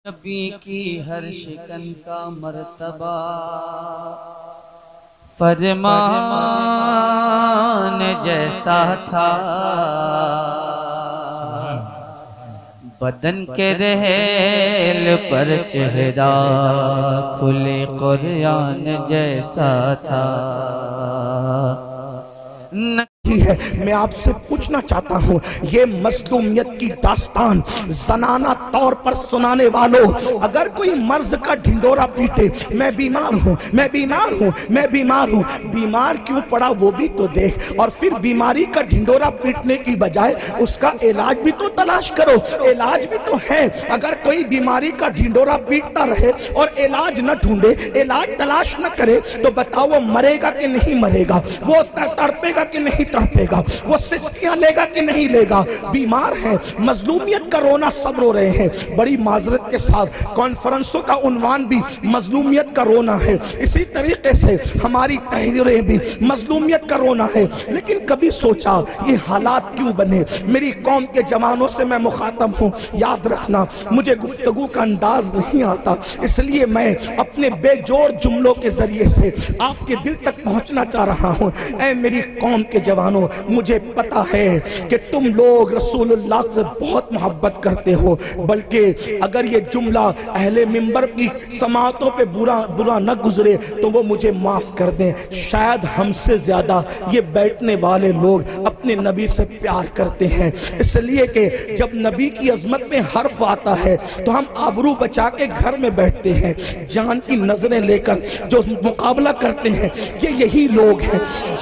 نبی کی ہر شکن کا مرتبہ فرمان جیسا تھا، بدن کے رحل پر چہرہ کھلے قرآن جیسا تھا۔ ہے میں آپ سے پوچھنا چاہتا ہوں، یہ مظلومیت کی داستان زنانہ طور پر سنانے والوں، اگر کوئی مرض کا ڈھنڈورا پیٹے، میں بیمار ہوں، میں بیمار ہوں، میں بیمار ہوں، بیمار کیوں پڑا وہ بھی تو دیکھ، اور پھر بیماری کا ڈھنڈورا پیٹنے کی بجائے اس کا علاج بھی تو تلاش کرو، علاج بھی تو ہے۔ اگر کوئی بیماری کا ڈھنڈورا پیٹتا رہے اور علاج نہ ڈھونڈے، علاج تلاش نہ کرے، تو بتاؤ وہ مرے گا کہ نہیں مرے گا، وہ تڑپے گا کہ نہیں تڑپے گا، وہ سسکیاں لے گا کہ نہیں لے گا؟ بیمار ہے، مظلومیت کا رونا سب رو رہے ہیں۔ بڑی معذرت کے ساتھ کانفرنسوں کا عنوان بھی مظلومیت کا رونا ہے، اسی طریقے سے ہماری تحریریں بھی مظلومیت کا رونا ہے۔ لیکن کبھی سوچا یہ حالات کیوں بنے؟ میری قوم کے جوانوں سے میں مخاطب ہوں، یاد رکھنا مجھے گفتگو کا انداز نہیں آتا، اس لیے میں اپنے بے جوڑ جملوں کے ذریعے سے آپ کے دل تک پہنچنا چاہ رہا ہوں۔ اے میری قوم کے جوانوں، مجھے پتا ہے کہ تم لوگ رسول اللہ سے بہت محبت کرتے ہو، بلکہ اگر یہ جملہ اہل منبر کی سماعتوں پہ برا نہ گزرے تو وہ مجھے معاف کر دیں۔ شاید ہم سے زیادہ یہ بیٹھنے والے لوگ اپنے نبی سے پیار کرتے ہیں، اس لیے کہ جب نبی کی عظمت میں حرف آتا ہے تو ہم آبرو بچا کے گھر میں بیٹھتے ہیں، جان کی نظریں لے کر جو مقابلہ کرتے ہیں۔ یہ یہی لوگ ہیں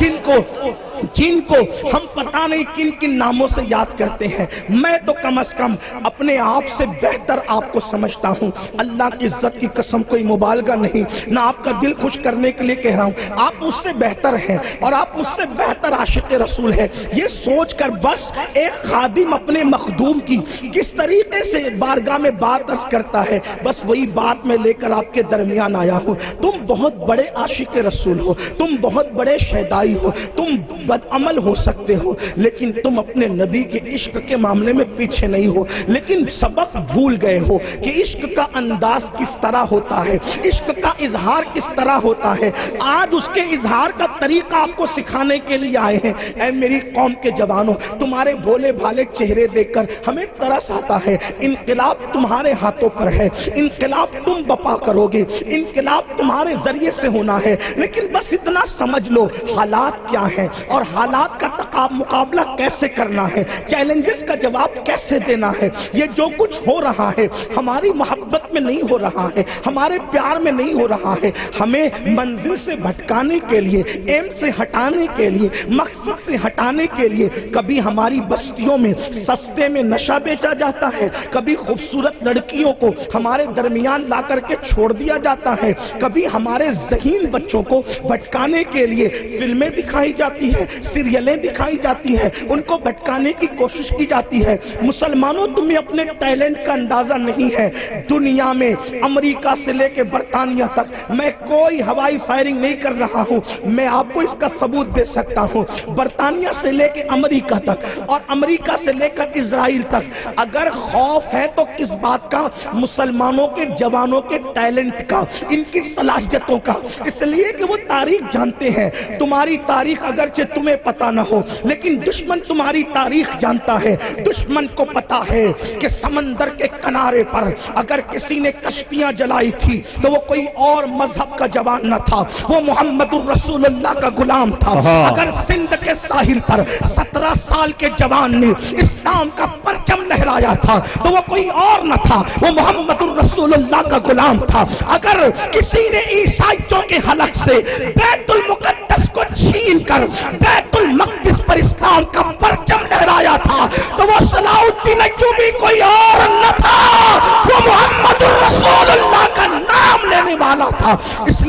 جن کو ہم پتہ نہیں کن کن ناموں سے یاد کرتے ہیں۔ میں تو کم از کم اپنے آپ سے بہتر آپ کو سمجھتا ہوں، اللہ کی عزت کی قسم، کوئی مبالغہ نہیں، نہ آپ کا دل خوش کرنے کے لیے کہہ رہا ہوں، آپ مجھ سے بہتر ہیں اور آپ مجھ سے بہتر عاشق رسول ہیں۔ یہ سوچ کر بس ایک خادم اپنے مخدوم کی کس طریقے سے بارگاہ میں بات عرض کرتا ہے، بس وہی بات میں لے کر آپ کے درمیان آیا ہوں۔ تم بہت بڑے عاشق رسول ہو، تم بہت بڑے شہدائی ہو، تم بدعمل ہو سکتے ہو، لیکن تم اپنے نبی کے عشق کے معاملے میں پیچھے نہیں ہو، لیکن سبق بھول گئے ہو کہ عشق کا انداز کس طرح ہوتا ہے، عشق کا اظہار کس طرح ہوتا ہے۔ آج اس کے اظہار کا طریقہ آپ کو سکھانے کے لیے آئے ہیں۔ اے میری قوم کے جوانوں، تمہارے بھولے بھالے چہرے دیکھ کر ہمیں ترس آتا ہے۔ انقلاب تمہارے ہاتھوں پر ہے، انقلاب تم بپا کرو گے، انقلاب تمہارے ذریعے سے ہونا ہے، لیکن بس اتنا سمجھ لو حالات کیا ہیں اور حالات کا مقابلہ کیسے کرنا ہے، چیلنجز کا جواب کیسے دینا ہے۔ یہ جو کچھ ہو رہا ہے ہماری محبت میں نہیں ہو رہا ہے، ہمارے پیار میں نہیں ہو رہا ہے، ہمیں منزل سے بھٹکانے کے لیے، ایم سے ہٹانے کے لیے، مقصد سے ہٹانے کے لیے کبھی ہماری بستیوں میں سستے میں نشہ بیچا جاتا ہے، کبھی خوبصورت لڑکیوں کو ہمارے درمیان لا کر کے چھوڑ دیا جاتا ہے، کبھی ہمارے ذہین بچوں کو بھٹکانے کے لیے فلمیں دکھائی جاتی ہیں، سیریلیں دکھائی جاتی ہیں، ان کو بھٹکانے کی کوشش کی جاتی ہے۔ مسلمانوں، تمہیں اپنے ٹیلنٹ کا اندازہ نہیں ہے۔ دنیا میں امریکہ سے لے کے برطانیہ تک میں کوئی ہوائی فائرنگ نہیں کر رہا ہوں، میں آپ کو اس کا ثبوت دے سکتا ہوں۔ برطانیہ سے لے کے امریکہ تک اور امریکہ سے لے کر اسرائیل تک اگر خوف ہے تو کس بات کا؟ مسلمانوں کے جوانوں کے ٹیلنٹ کا، ان کی صلاحیتوں کا، اس لیے کہ وہ تاریخ جانتے ہیں۔ تمہاری تاریخ اگرچہ تمہیں پتہ نہ ہو، لیکن دشمن تمہاری تاریخ جانتا ہے۔ دشمن کو پتا ہے کہ سمندر کے کنارے پر اگر کسی نے کشتیاں جلائی تھی تو وہ کوئی اور مذہب کا جوان نہ تھا، وہ محمد الرسول اللہ کا غلام تھا۔ اگر سندھ کے ساحل پر 17 سال کے جوان نے اسلام کا پرچم لہرایا تھا تو وہ کوئی اور نہ تھا، وہ محمد الرسول اللہ کا غلام تھا۔ اگر کسی نے عیسائیوں کے حلق سے بیت المقدس کو چھین کر بیت المقدس پر اسلام کا پرچم لہرایا تھا تو وہ صلاح الدین ایوبی کوئی اور نہ تھا، وہ محمد الرسول اللہ کا نام لینے والا تھا۔ اس لیے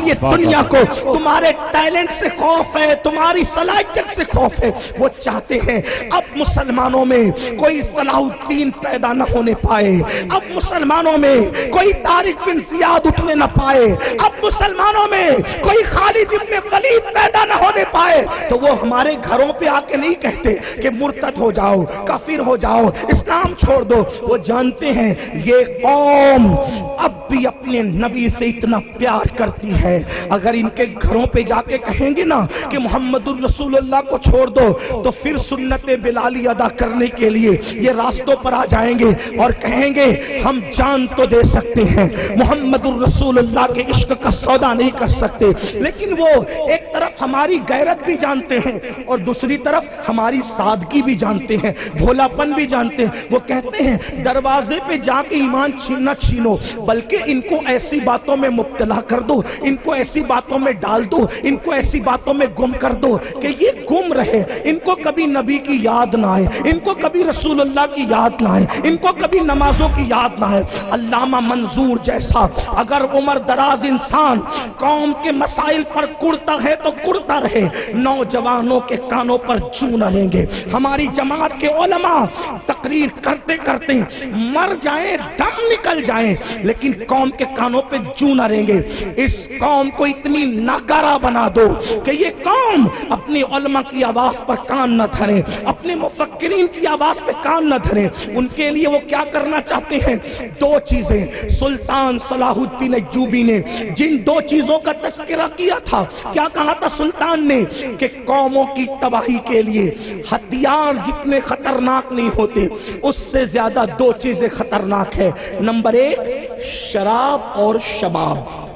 یہ دنیا کو تمہارے ٹیلنٹ سے خوف ہے، تمہاری صلاحیت سے خوف ہے۔ وہ چاہتے ہیں اب مسلمانوں میں کوئی صلاح الدین پیدا نہ ہونے پائے، اب مسلمانوں میں کوئی طارق بن زیاد اٹھنے نہ پائے، اب مسلمانوں میں کوئی خالد ابن ولید پیدا نہ ہونے پائے۔ تو وہ ہمارے گھروں پہ آ کے نہیں کہتے کہ مرتد ہو جاؤ، کافر ہو جاؤ، اسلام چھوڑ دو۔ وہ جانتے ہیں یہ قوم اب بھی اپنے نبی سے اتنا پیار کرتی ہے، اگر ان کے گھروں پہ جا کے کہیں گے نا کہ محمد الرسول اللہ کو چھوڑ دو تو پھر سنت بلالی ادا کرنے کے لیے یہ راستوں پر آ جائیں گے اور کہیں گے ہم جان تو دے سکتے ہیں، محمد الرسول اللہ کے عشق کا سودا نہیں کر سکتے، لیکن وہ ایک طرف ہماری غیرت بھی جانتے ہیں اور دوسری طرف ہماری سادگی بھی جانتے ہیں، بھولاپن بھی جانتے ہیں۔ وہ کہتے ہیں دروازے پہ جا کے ایمان چھیننا چھینو، بلکہ ان کو ایسی باتوں میں مبتلا کر دو، ان کو ایسی باتوں میں ڈال دو، ان کو ایسی باتوں میں گم کر دو کہ یہ گم رہے، ان کو کبھی نبی کی یاد نہ آئے، ان کو کبھی رسول اللہ کی یاد نہ آئے، ان کو کبھی نمازوں کی یاد نہ آئے۔ علامہ منظور جیسا اگر عمر دراز انسان قوم کے مسائل پر کڑتا ہے تو کڑتا رہے، نوجوانوں کے کانوں پر جوں نہ لیں گے۔ ہماری جماعت کے علماء تقریر کرتے کرتے مر جائیں، دم نکل جائیں، لیکن قوم کے کانوں پہ جوں نہ رہیں گے۔ اس قوم کو اتنی ناکارہ بنا دو کہ یہ قوم اپنی علماء کی آواز پر کان نہ دھرے، اپنے مفکرین کی آواز پہ کان نہ دھرے۔ ان کے لیے وہ کیا کرنا چاہتے ہیں؟ دو چیزیں۔ سلطان صلاح الدین ایوبی نے جن دو چیزوں کا تذکرہ کیا تھا، کیا کہا تھا سلطان نے؟ کہ قوموں کی تباہی کے لیے ہتھیار جتنے خطرناک نہیں ہوتے، اس سے زیادہ دو چیزیں خطرناک ہے۔ نمبر ایک شراب اور شباب۔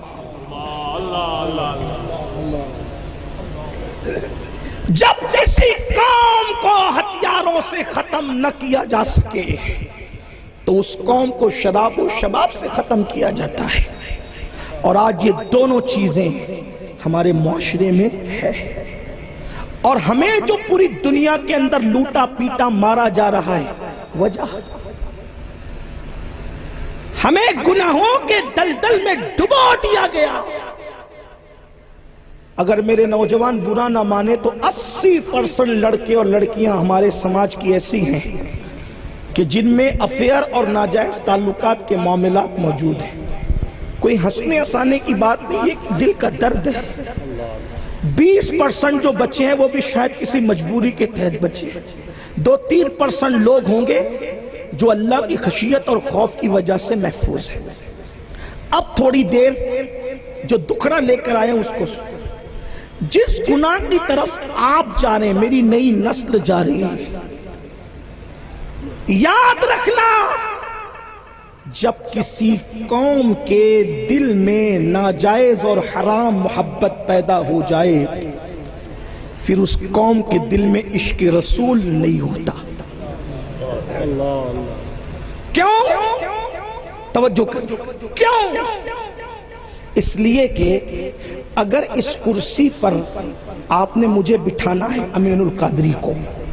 جب کسی قوم کو ہتھیاروں سے ختم نہ کیا جا سکے تو اس قوم کو شراب و شباب سے ختم کیا جاتا ہے، اور آج یہ دونوں چیزیں ہمارے معاشرے میں ہے۔ اور ہمیں جو پوری دنیا کے اندر لوٹا پیٹا مارا جا رہا ہے، وجہ ہمیں گناہوں کے دلدل میں ڈبو دیا گیا۔ اگر میرے نوجوان برا نہ مانے تو 80% لڑکے اور لڑکیاں ہمارے سماج کی ایسی ہیں کہ جن میں افیئر اور ناجائز تعلقات کے معاملات موجود ہیں۔ کوئی ہنسنے ہنسانے کی بات نہیں، یہ دل کا درد ہے۔ 20% جو بچے ہیں وہ بھی شاید کسی مجبوری کے تحت بچے ہیں۔ 2-3% لوگ ہوں گے جو اللہ کی خشیت اور خوف کی وجہ سے محفوظ ہیں۔ اب تھوڑی دیر جو دکھڑا لے کر آئے اس کو سن۔ جس گناہ کی طرف آپ جا رہے ہیں، میری نئی نسل جا رہی ہے، یاد رکھنا جب کسی قوم کے دل میں ناجائز اور حرام محبت پیدا ہو جائے پھر اس قوم کے دل میں عشق رسول نہیں ہوتا۔ کیوں؟ توجہ کر، کیوں؟ اس لیے کہ اگر اس کرسی پر آپ نے مجھے بٹھانا ہے امین القادری کو،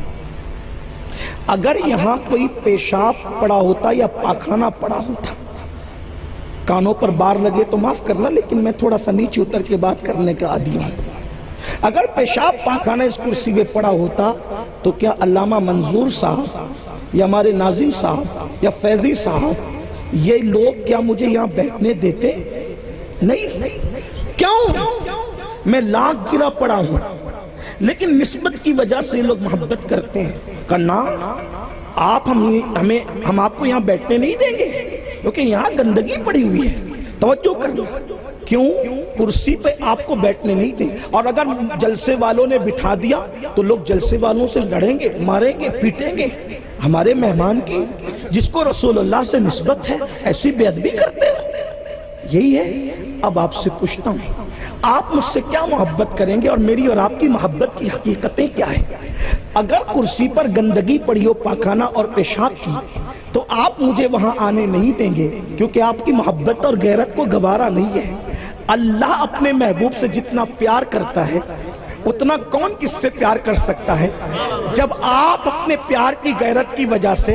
اگر یہاں کوئی پیشاب پڑا ہوتا یا پاخانہ پڑا ہوتا، کانوں پر بار لگے تو معاف کرنا، لیکن میں تھوڑا سا نیچے اتر کے بات کرنے کا عادی ہوں۔ اگر پیشاب پاخانہ اس کرسی پہ پڑا ہوتا تو کیا علامہ منظور صاحب یا ہمارے ناظم صاحب یا فیضی صاحب یہ لوگ کیا مجھے یہاں بیٹھنے دیتے؟ نہیں۔ کیوں؟ میں لاکھ گرا پڑا ہوں، لیکن نسبت کی وجہ سے لوگ محبت کرتے ہیں کہ نا آپ ہم آپ کو یہاں بیٹھنے نہیں دیں گے کیونکہ یہاں گندگی پڑی ہوئی ہے۔ توجہ کرنا، کیوں؟ کرسی پہ آپ کو بیٹھنے نہیں دیں، اور اگر جلسے والوں نے بٹھا دیا تو لوگ جلسے والوں سے لڑیں گے، ماریں گے، پیٹیں گے۔ ہمارے مہمان کی جس کو رسول اللہ سے نسبت ہے ایسی بے ادبی کرتے ہیں، یہی ہے۔ اب آپ سے پوچھتا ہوں، آپ مجھ سے کیا محبت کریں گے اور میری اور آپ کی محبت کی حقیقتیں کیا ہیں؟ اگر کرسی پر گندگی پڑی ہو پاخانہ اور پیشاب کی تو آپ مجھے وہاں آنے نہیں دیں گے کیونکہ آپ کی محبت اور غیرت کو گوارا نہیں ہے۔ اللہ اپنے محبوب سے جتنا پیار کرتا ہے اتنا کون کس سے پیار کر سکتا ہے؟ جب آپ اپنے پیار کی غیرت کی وجہ سے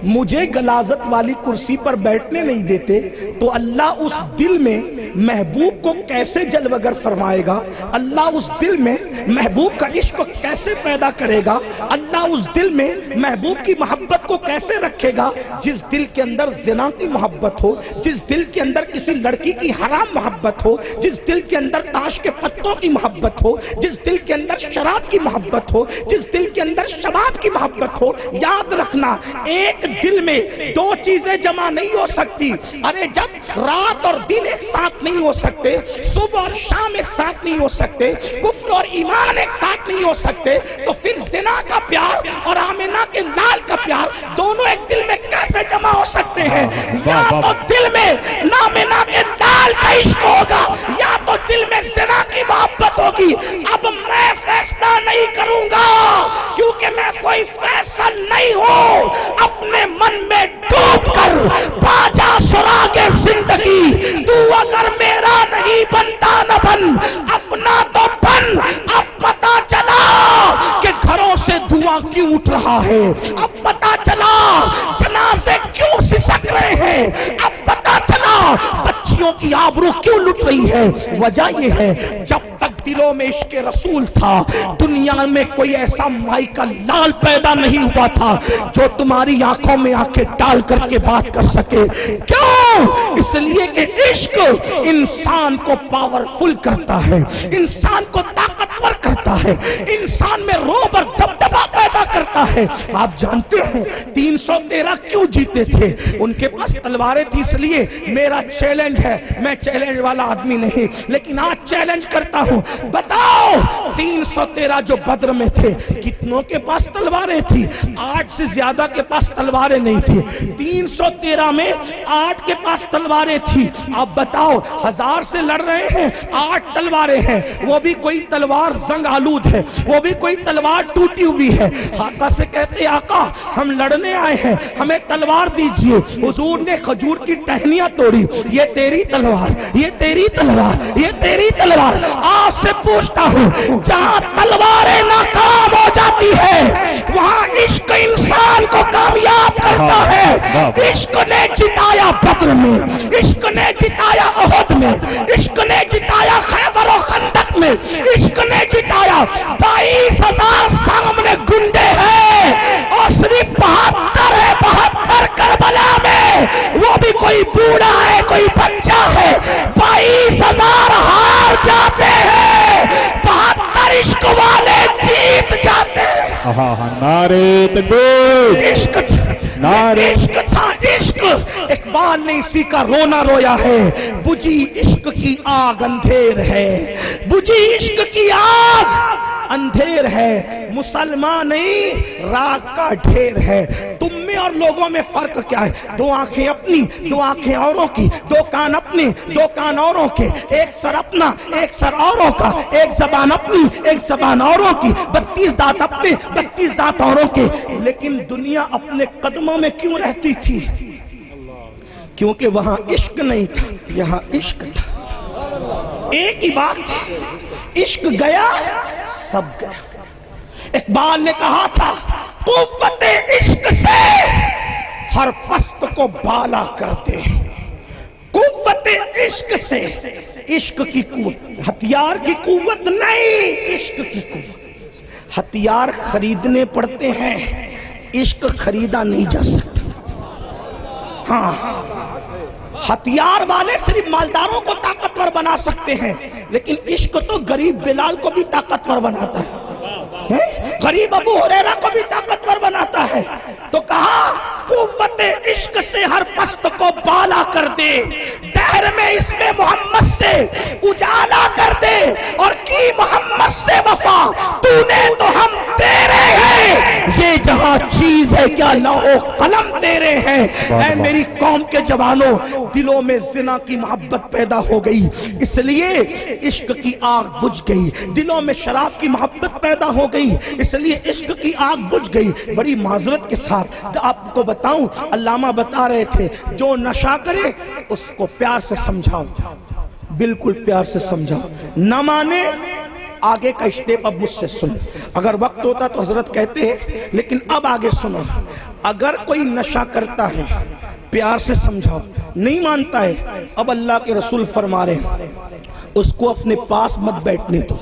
مجھے غلاظت والی کرسی پر بیٹھنے نہیں دیتے تو اللہ اس دل میں محبوب کو کیسے جلوگر فرمائے گا؟ اللہ اس دل میں محبوب کا عشق کیسے پیدا کرے گا؟ اللہ اس دل میں محبوب کی محبت کو کیسے رکھے گا؟ جس دل کے اندر زنا کی محبت ہو، جس دل کے اندر کسی لڑکی کی حرام محبت ہو، جس دل کے اندر تاش کے پتوں کی محبت ہو، جس دل کے اندر شراب کی محبت ہو، جس دل کے اندر شباب کی محبت ہو، یاد رکھنا ایک دل میں دو چیزیں جمع نہیں ہو سکتی۔ ارے جب رات اور دن ایک ساتھ نہیں ہو سکتے، صبح اور شام ایک ساتھ نہیں ہو سکتے، کفر اور ایمان ایک ساتھ نہیں ہو سکتے، تو پھر زنا کا پیار اور آمنہ کے لال کا پیار دونوں ایک دل میں کیسے جمع ہو سکتے ہیں؟ یا تو دل میں آمنہ کے لال کا عشق ہوگا یا تو دل میں زنا کی محبت ہوگی۔ اب میں فیصلہ نہیں کروں گا کیونکہ میں کوئی فیصل نہیں ہوں، اپنے من میں ڈوب کر باجا سراغ زندگی، تو اگر میرا نہیں بنتا نہ بن، اپنا تو بن۔ اب پتا چلا کہ گھروں سے دھواں کیوں اٹھ رہا ہے، اب پتا چلا جنازے کیوں سسک رہے ہیں، اب پتا چلا بچیوں کی آبرو کیوں لٹ رہی ہے۔ وجہ یہ ہے جب تک دلوں میں عشق رسول تھا دنیا میں کوئی ایسا مائی کا لال پیدا نہیں ہوا تھا جو تمہاری آنکھوں میں آنکھیں ڈال کر کے بات کر سکے۔ کیوں؟ اس لیے کہ عشق انسان کو پاورفل کرتا ہے، انسان کو طاقتور کرتا ہے، انسان میں روب اور دبدبا پیدا کرتا ہے۔ آپ جانتے ہیں 313 کیوں جیتے تھے؟ ان کے پاس تلواریں تھی۔ اس لیے میرا چیلنج ہے، میں چیلنج والا آدمی نہیں لیکن آج چیلنج کرتا ہوں، بتاؤ 313 جو بدر میں تھے کتنوں کے پاس تلواریں تھی؟ 8 سے زیادہ کے پاس تلواریں نہیں تھی۔ 313 میں 8 کے پاس تلواریں تھی۔ اب بتاؤ 1000 سے لڑ رہے ہیں، 8 تلواریں ہیں، وہ بھی کوئی تلوار زنگ آلود ہے، وہ بھی کوئی تلوار ٹوٹی ہوئی ہے۔ آقا سے کہتے آقا ہم لڑنے آئے ہیں، ہمیں تلوار دیجئے۔ حضور نے کھجور کی ٹہنیاں توڑی، یہ تیری تلوار، یہ تیری تلوار، یہ تیری تلوار۔ آپ سے پوچھتا ہوں جہاں تلواریں ناکام ہو جاتی ہے وہاں عشق انسان کو کامیاب کرتا ہے۔ عشق نے جتایا بدر میں، عشق نے جتایا احد میں، عشق نے جتایا خیبر و خندق میں، عشق نے جتایا 22,000 سامنے گنڈے ہیں اور صرف 72 ہے، 72 کربلا میں، وہ بھی کوئی بوڑھا ہے کوئی بچہ ہے، 22,000 ہار جاتے ہیں، 72 عشق والے جیت جاتے ہیں۔ نعرے تکبیر، عشق تھا عشق۔ اقبال نے اسی کا رونا رویا ہے، بجھی عشق کی آگ اندھیر ہے، بجھی عشق کی آگ اندھیر ہے، مسلمان نہیں راگ کا ڈھیر ہے۔ تم میں اور لوگوں میں فرق کیا ہے؟ 2 آنکھیں اپنی، 2 آنکھیں اوروں کی، 2 کان اپنے، 2 کان اوروں کے، ایک سر اپنا، ایک سر اوروں کا، ایک زبان اپنی، ایک زبان اوروں کی، 32 دانت اپنے، 32 دانت اوروں کے۔ لیکن دنیا اپنے قدموں میں کیوں رہتی تھی؟ کیونکہ وہاں عشق نہیں تھا، یہاں عشق تھا۔ ایک ہی بات، عشق گیا سب گیا۔ اقبال نے کہا تھا قوت عشق سے ہر پست کو بالا کرتے، قوت عشق سے، عشق کی قوت، ہتھیار کی قوت نہیں، عشق کی قوت۔ ہتھیار خریدنے پڑتے ہیں، عشق خریدا نہیں جا سکتا۔ ہاں ہتھیار والے صرف مالداروں کو طاقتور بنا سکتے ہیں لیکن عشق تو غریب بلال کو بھی طاقتور بناتا ہے، غریب ابو ہریرہ کو بھی طاقتور بناتا ہے۔ تو کہا قوت عشق سے ہر پست کو بالا کر دے، دہر میں اس میں محمد سے اجالا کر دے، اور کی محمد سے وفا تو نے تو ہم تیرے ہیں، یہ جہاں چیز ہے کیا لوح قلم تیرے ہیں۔ اے میری قوم کے جوانوں، دلوں میں زنا کی محبت پیدا ہو گئی، اس لیے عشق کی آگ بجھ گئی، دلوں میں شراب کی محبت پیدا ہو گئی، اس لیے عشق کی آگ بجھ گئی۔ بڑی معذرت کے ساتھ آپ کو بتاؤں، علامہ بتا رہے تھے جو نشہ کرے اس کو پیار سے سمجھاؤ، بالکل پیار سے سمجھاؤ، نہ مانے آگے کا اسٹیپ اب مجھ سے سن. اگر وقت ہوتا تو حضرت کہتے ہیں, لیکن اب آگے سنو. اگر کوئی نشہ کرتا ہے, پیار سے سمجھاؤ, نہیں مانتا ہے, اب اللہ کے رسول فرما رہے ہیں اس کو اپنے پاس مت بیٹھنے دو.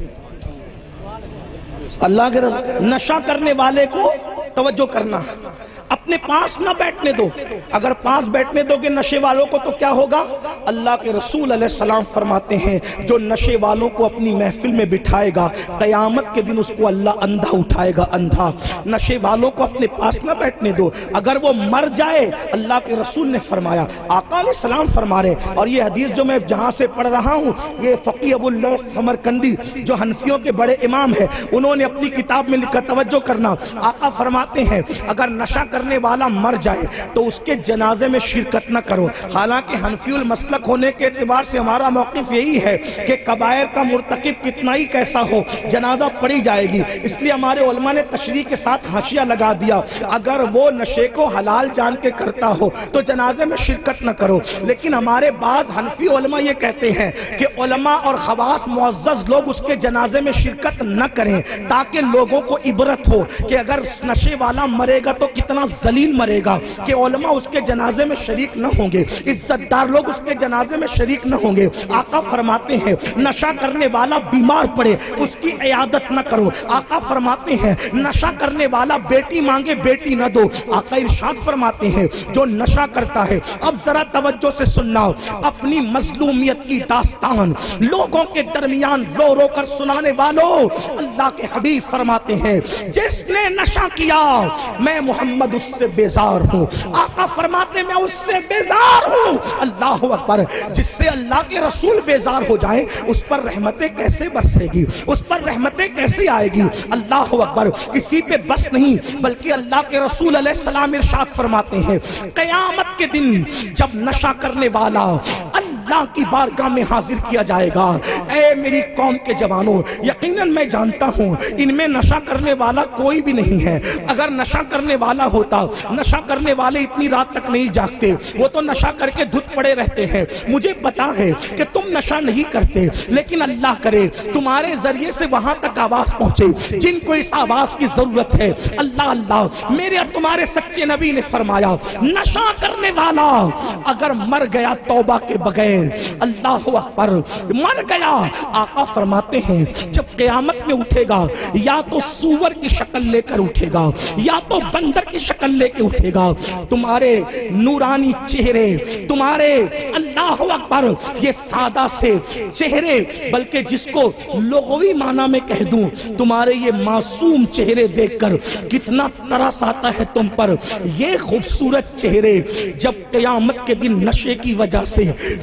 اللہ کے رسول, نشہ کرنے والے کو توجہ کرنا, اپنے پاس نہ بیٹھنے دو. اگر پاس بیٹھنے دو گے نشے والوں کو تو کیا ہوگا؟ اللہ کے رسول علیہ السلام فرماتے ہیں جو نشے والوں کو اپنی محفل میں بٹھائے گا, قیامت کے دن اس کو اللہ اندھا اٹھائے گا, اندھا. نشے والوں کو اپنے پاس نہ بیٹھنے دو, اگر وہ مر جائے, اللہ کے رسول نے فرمایا, آقا علیہ السلام فرما رہے. اور یہ حدیث جو میں جہاں سے پڑھ رہا ہوں, یہ فقیہ ابو اللوث سمرقندی جو حنفیوں کے بڑے امام ہیں, انہوں نے اپنی کتاب میں لکھا, توجہ کرنا. آقا فرماتے ہیں اگر نشہ کرنے والا مر جائے تو اس کے جنازے میں شرکت نہ کرو. حالانکہ حنفی المسلک ہونے کے اعتبار سے ہمارا موقف یہی ہے کہ کبائر کا مرتکب کتنا ہی کیسا ہو, جنازہ پڑھی جائے گی. اس لیے ہمارے علماء نے تشریح کے ساتھ حاشیہ لگا دیا, اگر وہ نشے کو حلال جان کے کرتا ہو تو جنازے میں شرکت نہ کرو. لیکن ہمارے بعض حنفی علماء یہ کہتے ہیں کہ علماء اور خواص معزز لوگ اس کے جنازے میں شرکت نہ کریں, تاکہ لوگوں کو عبرت ہو کہ اگر نشے والا مرے گا تو کتنا ذلیل مرے گا, کہ علماء اس کے جنازے میں شریک نہ ہوں گے, عزت دار لوگ اس کے جنازے میں شریک نہ ہوں گے. آقا فرماتے ہیں نشہ کرنے والا بیمار پڑے اس کی عیادت نہ کرو. آقا فرماتے ہیں نشہ کرنے والا بیٹی مانگے بیٹی نہ دو. آقا ارشاد فرماتے ہیں جو نشہ کرتا ہے, اب ذرا توجہ سے سننا, اپنی مظلومیت کی داستان لوگوں کے درمیان رو رو کر سنانے والوں, اللہ کے حبیب فرماتے ہیں جس نے نشہ کیا میں محمد اس سے بیزار ہوں. آقا فرماتے میں اس سے بیزار ہوں. اللہ اکبر, جس سے اللہ کے رسول بیزار ہو جائیں اس پر رحمتیں کیسے برسے گی, اس پر رحمتیں کیسے آئے گی. اللہ اکبر. اسی پہ بس نہیں بلکہ اللہ کے رسول علیہ السلام ارشاد فرماتے ہیں قیامت کے دن جب نشہ کرنے والا اللہ کی بارگاہ میں حاضر کیا جائے گا. اے میری قوم کے جوانوں, یقیناً میں جانتا ہوں ان میں نشہ کرنے والا کوئی بھی نہیں ہے. اگر نشہ کرنے والا ہوتا, نشہ کرنے والے اتنی رات تک نہیں جاگتے, وہ تو نشہ کر کے دھت پڑے رہتے ہیں. مجھے پتا ہے کہ تم نشہ نہیں کرتے, لیکن اللہ کرے تمہارے ذریعے سے وہاں تک آواز پہنچے جن کو اس آواز کی ضرورت ہے. اللہ اللہ, میرے اور تمہارے سچے نبی نے فرمایا نشہ کرنے والا اگر مر گیا توبہ کے بغیر, اللہ اکبر, مر گیا, آقا فرماتے ہیں جب قیامت میں اٹھے گا یا تو سور کی شکل لے کر اٹھے گا یا تو بندر کی شکل لے کے اٹھے گا. تمہارے نورانی چہرے, تمہارے اللہ اکبر یہ سادہ سے چہرے, بلکہ جس کو لغوی معنی میں کہہ دوں تمہارے یہ معصوم چہرے دیکھ کر کتنا ترس آتا ہے تم پر. یہ خوبصورت چہرے جب قیامت کے دن نشے کی وجہ سے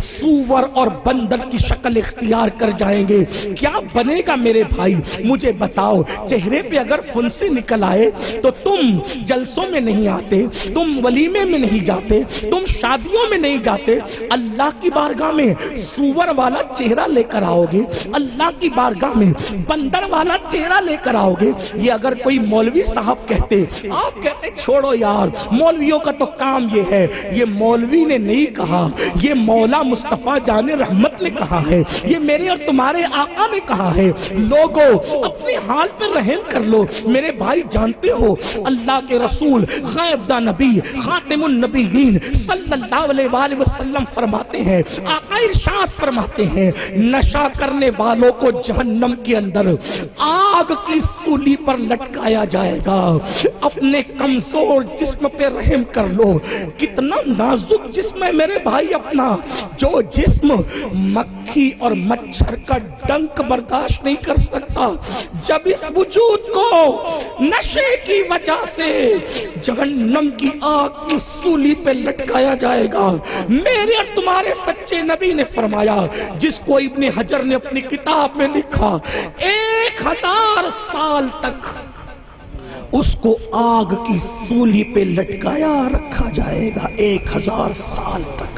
سور اور بندر کی شکل اختیار کر جائیں گے, کیا بنے گا میرے بھائی مجھے بتاؤ. چہرے پہ اگر فنسی نکل آئے تو تم جلسوں میں نہیں آتے, تم ولیمے میں نہیں جاتے, تم شادیوں میں نہیں جاتے. اللہ کی بارگاہ میں سور والا چہرہ لے کر آؤ گے, اللہ کی بارگاہ میں بندر والا چہرہ لے کر آؤ گے. یہ اگر کوئی مولوی صاحب کہتے, آپ کہتے چھوڑو یار مولویوں کا تو کام یہ ہے. یہ مولوی نے نہیں کہا, یہ مولا مصطفیٰ جان رحمت نے کہا ہے, یہ میرے اور تمہارے آقا نے کہا ہے. لوگوں اپنے حال پر رحم کر لو. میرے بھائی جانتے ہو اللہ کے رسول غیب دا نبی خاتم النبیین صلی اللہ علیہ وآلہ وسلم فرماتے ہیں, آقا ارشاد فرماتے ہیں نشہ کرنے والوں کو جہنم کے اندر آگ کی سولی پر لٹکایا جائے گا. اپنے کمزور جسم پہ رحم کر لو. کتنا نازک جسم ہے میرے بھائی اپنا, جو جسم مکھی اور مچھر کا ڈنک برداشت نہیں کر سکتا. جب اس وجود کو نشے کی وجہ سے جہنم کی آگ کی سولی پہ لٹکایا جائے گا, میرے اور تمہارے سچے نبی نے فرمایا, جس کو ابن حجر نے اپنی کتاب میں لکھا 1000 سال تک اس کو آگ کی سولی پہ لٹکایا رکھا جائے گا. 1000 سال تک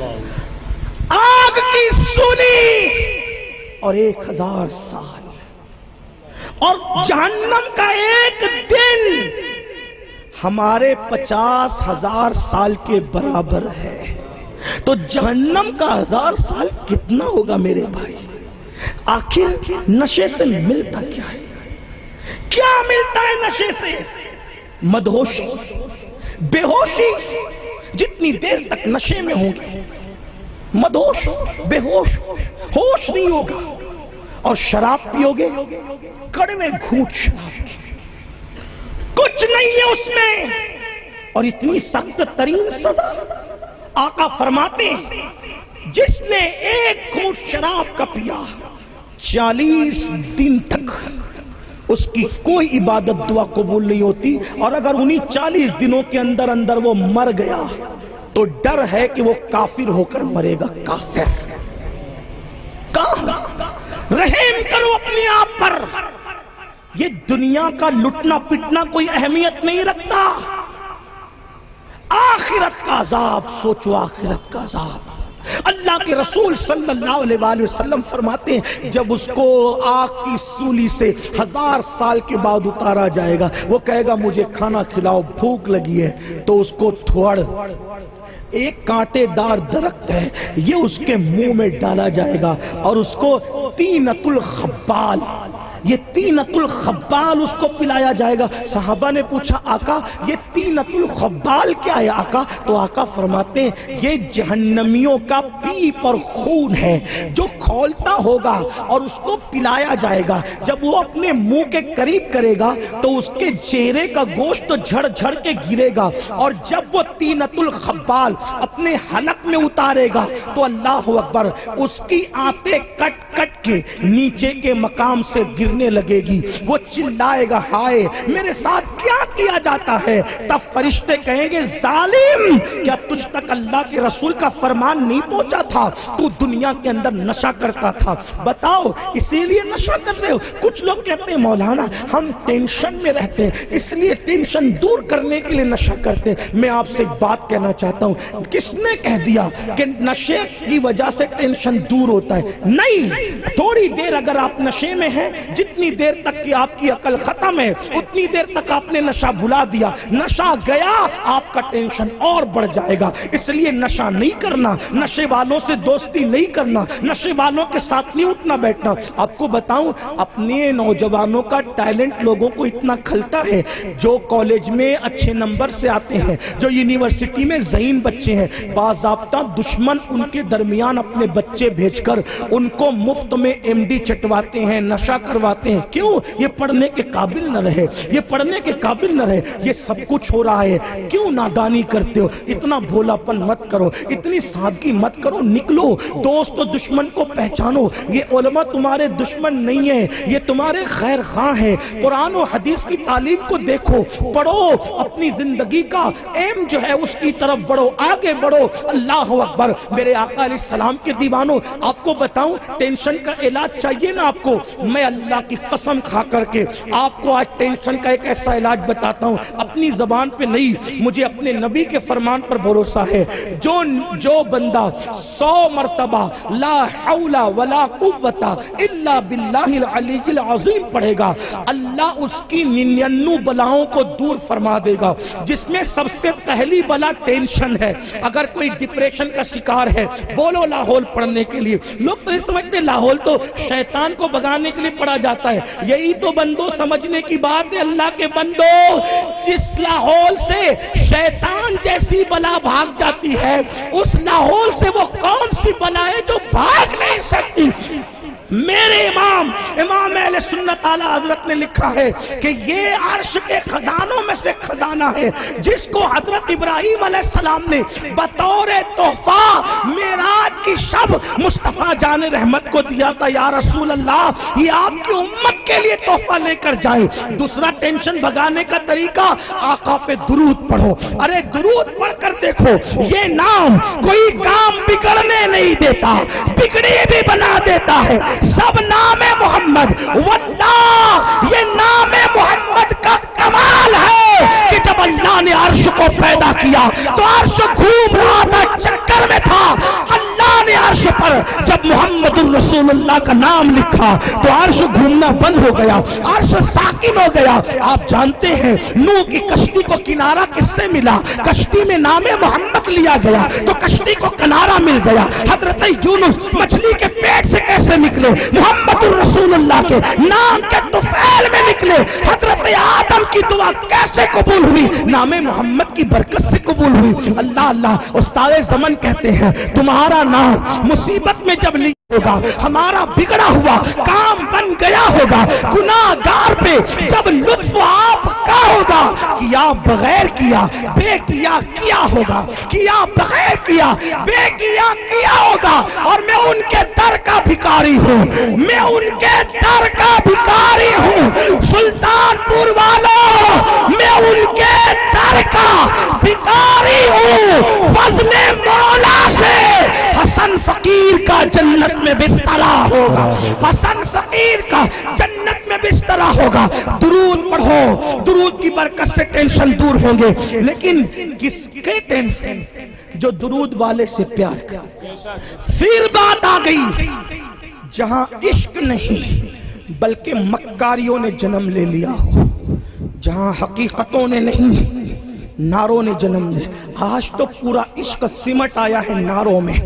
آگ کی سولی اور 1000 سال, اور جہنم کا ایک دن ہمارے 50,000 سال کے برابر ہے. تو جہنم کا 1000 سال کتنا ہوگا میرے بھائی. आखिर नशे से मिलता क्या है? क्या मिलता है नशे से? मदहोशी, बेहोशी। जितनी देर तक नशे में होंगे मदहोश, बेहोश, होश नहीं होगा। और शराब पियोगे, कड़वे घूंट शराब की, कुछ नहीं है उसमें, और इतनी सख्त तरीन सजा। आका फरमाते हैं जिसने एक घूंट शराब का पिया 40 दिन तक उसकी कोई इबादत दुआ कबूल नहीं होती, और अगर उन्हीं 40 दिनों के अंदर अंदर वो मर गया तो डर है कि वो काफिर होकर मरेगा। काफिर। रहम करो अपने आप पर। ये दुनिया का लुटना पिटना कोई अहमियत नहीं रखता। आखिरत का अजाब सोचो, आखिरत का अजाब। अल्लाह के रसूल सल्लल्लाहु अलैहि वसल्लम फरमाते हैं जब उसको आग की सूली से 1000 साल के बाद उतारा जाएगा, वो कहेगा मुझे खाना खिलाओ, भूख लगी है। तो उसको थोड़, एक कांटेदार दरख्त है, ये उसके मुंह में डाला जाएगा और उसको तीनतुल खब्बाल, ये तीनतुल खब्बाल उसको पिलाया जाएगा। सहाबा ने पूछा आका ये तीनतुल खब्बाल क्या है आका? तो आका फरमाते हैं ये जहन्नमियों का पीप और खून है जो खौलता होगा और उसको पिलाया जाएगा। जब वो अपने मुंह के करीब करेगा तो उसके चेहरे का गोश्त तो झड़ झड़ के गिरेगा, और जब वो तीनतुल खब्बाल अपने हलक में उतारेगा तो अल्लाह अकबर, उसकी आंतें कट कट के नीचे के मकाम से गिरने लगेगी। वो चिल्लाएगा हाय मेरे साथ क्या किया जाता है? तब फरिश्ते कहेंगे जालिम, क्या तुझ तक अल्लाह के रसूल का फरमान नहीं पहुंचा था? तू दुनिया के अंदर नशा करता था, बताओ इसीलिए नशा कर रहे हो। कुछ लोग कहते हैं मौलाना हम टेंशन में रहते हैं इसलिए टेंशन दूर करने के लिए नशा करते हैं। मैं आपसे एक बात कहना चाहता हूं, किसने कह दिया कि नशे की वजह से टेंशन दूर होता है? नहीं, थोड़ी देर अगर आप नशे में हैं, जितनी देर तक की आपकी अकल खत्म है उतनी देर तक आपने नशा भुला दिया। नशा गया आपका टेंशन और बढ़ जाएगा। इसलिए नशा नहीं करना, नशे वालों से दोस्ती नहीं करना, नशे वालों के साथ नहीं उठना बैठना। आपको बताऊं अपने नौजवानों का टैलेंट लोगों को इतना खलता है, जो कॉलेज में अच्छे नंबर से आते हैं, जो यूनिवर्सिटी में ज़हीन बच्चे हैं, बाज़ाब्ता दुश्मन उनके दरमियान अपने बच्चे भेजकर उनको मुफ्त में एमडी चटवाते हैं, नशा करवाते हैं। क्यों? ये पढ़ने के काबिल न रहे, ये पढ़ने के काबिल न रहे। ये सब कुछ हो रहा है, क्यों नादानी करते हो? इतना भोलापन मत करो, इतनी सादगी मत करो। निकलो दोस्त दुश्मन को पहचानो। ये उलमा तुम्हारे दुश्मन नहीं है, ये तुम्हारे खैर खां हैं। कुरान और हदीस की तालीम को देखो, पढ़ो, अपनी जिंदगी का एम जो है उसकी तरफ बढ़ो, आगे बढ़ो। अल्लाह अकबर। मेरे आका अलैहिस्सलाम के दीवानों, आपको बताऊं टेंशन का इलाज चाहिए ना आपको, मैं अल्लाह की कसम खा करके आपको आज टेंशन का एक ऐसा इलाज बताता हूं, अपनी जबान पे नहीं, मुझे अपने नबी के फरमान पर भरोसा है। जो बंदा 100 मरतबा ला हौला वला कुव्वता इल्ला बिल्लाहिल अलीय्यिल अज़ीम पढ़ेगा, अल्लाह उसकी 99 बलाओं को दूर फरमा देगा। जिसमें सबसे पहली बला टेंशन है। अगर कोई डिप्रेशन का शिकार है, बोलो लाहौल पढ़ने के लिए। लोग तो ये समझते लाहौल तो शैतान को भगाने के लिए पढ़ा जाता है। यही तो बंदो समझने की बात है। अल्लाह के बंदो, जिस लाहौल से शैतान जैसी बला भाग जाती है, उस लाहौल से वो कौन सी बला है जो भाग नहीं सकती? मेरे इमाम अहले सुन्नत आला हजरत ने लिखा है कि ये अर्श के खजानों में से खजाना है जिसको हजरत इब्राहिम अलैहिस्सलाम ने बतौर तोहफा मेराज की शब मुस्तफा जान रहमत को दिया था। या रसूल अल्लाह, ये आपकी उम्मत के लिए तोहफा लेकर जाए। दूसरा टेंशन भगाने का तरीका, आका पे दुरूद पढ़ो। अरे दुरूद पढ़कर देखो, ये नाम कोई काम बिगड़ने नहीं देता, बिगड़े भी बना देता है। सब नाम है मोहम्मद, वल्लाह ये नाम है मोहम्मद का कमाल है कि जब अल्लाह ने अर्श को पैदा किया तो अर्श घूम रहा था, चक्कर में था। अल्लाह ने अर्श پر جب محمد الرسول اللہ کا نام لکھا تو عرش گھومنا بند ہو گیا، عرش ساکن ہو گیا۔ آپ جانتے ہیں نوح کی کشتی کو کنارہ کس سے ملا؟ کشتی میں نام محمد لیا گیا تو کشتی کو کنارہ مل گیا۔ حضرت یونس مچھلی کے پیٹ سے کیسے نکلے؟ محمد الرسول اللہ کے نام کے طفیل میں نکلے۔ حضرت آدم کی دعا کیسے قبول ہوئی؟ نام محمد کی برکت سے قبول ہوئی۔ اللہ اللہ، استاد زمن کہتے ہیں تمہارا نام مصیبت میں جب لیا ہوگا، ہمارا بگڑا ہوا کام بن گیا ہوگا، گناہ گار پہ جب لطف آپ کا ہوگا، کیا بغیر کیا بے کیا کیا ہوگا، کیا بغیر کیا بے کیا کیا ہوگا۔ اور میں ان کے در کا بھکاری ہوں، میں ان کے در کا بھکاری ہوں، سلطان پور والوں میں ان کے در کا بھکاری ہوں۔ فضل مولا سے حسن فقیر کا جنت میں بسترا ہوگا، حسن فقیر کا جنت میں بسترا ہوگا۔ درود پڑھو، درود کی برکت سے ٹینشن دور ہوں گے، لیکن کس کے ٹینشن؟ جو درود والے سے پیار کر۔ پھر بات آ گئی جہاں عشق نہیں بلکہ مکاریوں نے جنم لے لیا ہو، جہاں حقیقتوں نے نہیں ناروں نے جنم لے۔ آج تو پورا عشق سمٹ آیا ہے ناروں میں،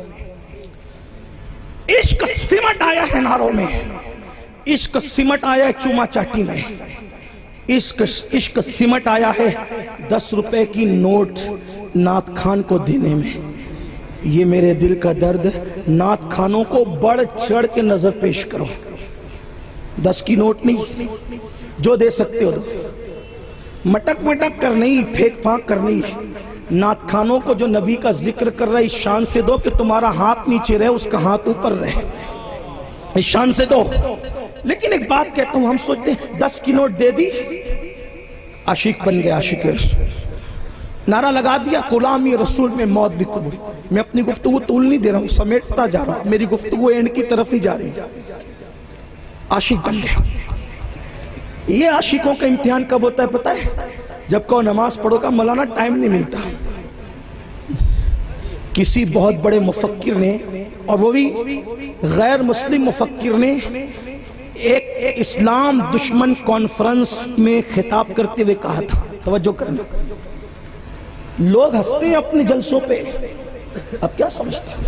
عشق سمٹ آیا ہے ناروں میں، عشق سمٹ آیا ہے چوما چاٹی میں، عشق سمٹ آیا ہے 10 روپے کی نوٹ نعت خان کو دینے میں۔ یہ میرے دل کا درد، نعت خانوں کو بڑھ چڑھ کے نظر پیش کرو۔ 10 کی نوٹ نہیں، جو دے سکتے ہو دو، مٹک مٹک کر نہیں، پھینک پھانک کر نہیں۔ نعت خانوں کو جو نبی کا ذکر کر رہا ہے اس شان سے دو کہ تمہارا ہاتھ نیچے رہے اس کا ہاتھ اوپر رہے، اس شان سے دو۔ لیکن ایک بات کہتا ہوں، ہم سوچتے ہیں 10 کی نوٹ دے دی، عاشق بن گئے، عاشق رسول، نعرہ لگا دیا غلامی رسول میں موت بھی قبول۔ میں اپنی گفتگو طول نہیں دے رہا ہوں، سمیٹتا جا رہا ہوں، میری گفتگو اینڈ کی طرف ہی جا رہی ہے۔ عاشق بن گئے۔ یہ عاشقوں کا امتحان کب ہوتا ہے پتہ ہے؟ جب کہو نماز پڑھو کا مولانا ٹائم نہیں ملتا۔ کسی بہت بڑے مفکر نے، اور وہ بھی غیر مسلم مفکر نے، ایک اسلام دشمن کانفرنس میں خطاب کرتے ہوئے کہا تھا، توجہ کرنا، لوگ ہنستے ہیں اپنے جلسوں پہ، اب کیا سمجھتے ہیں؟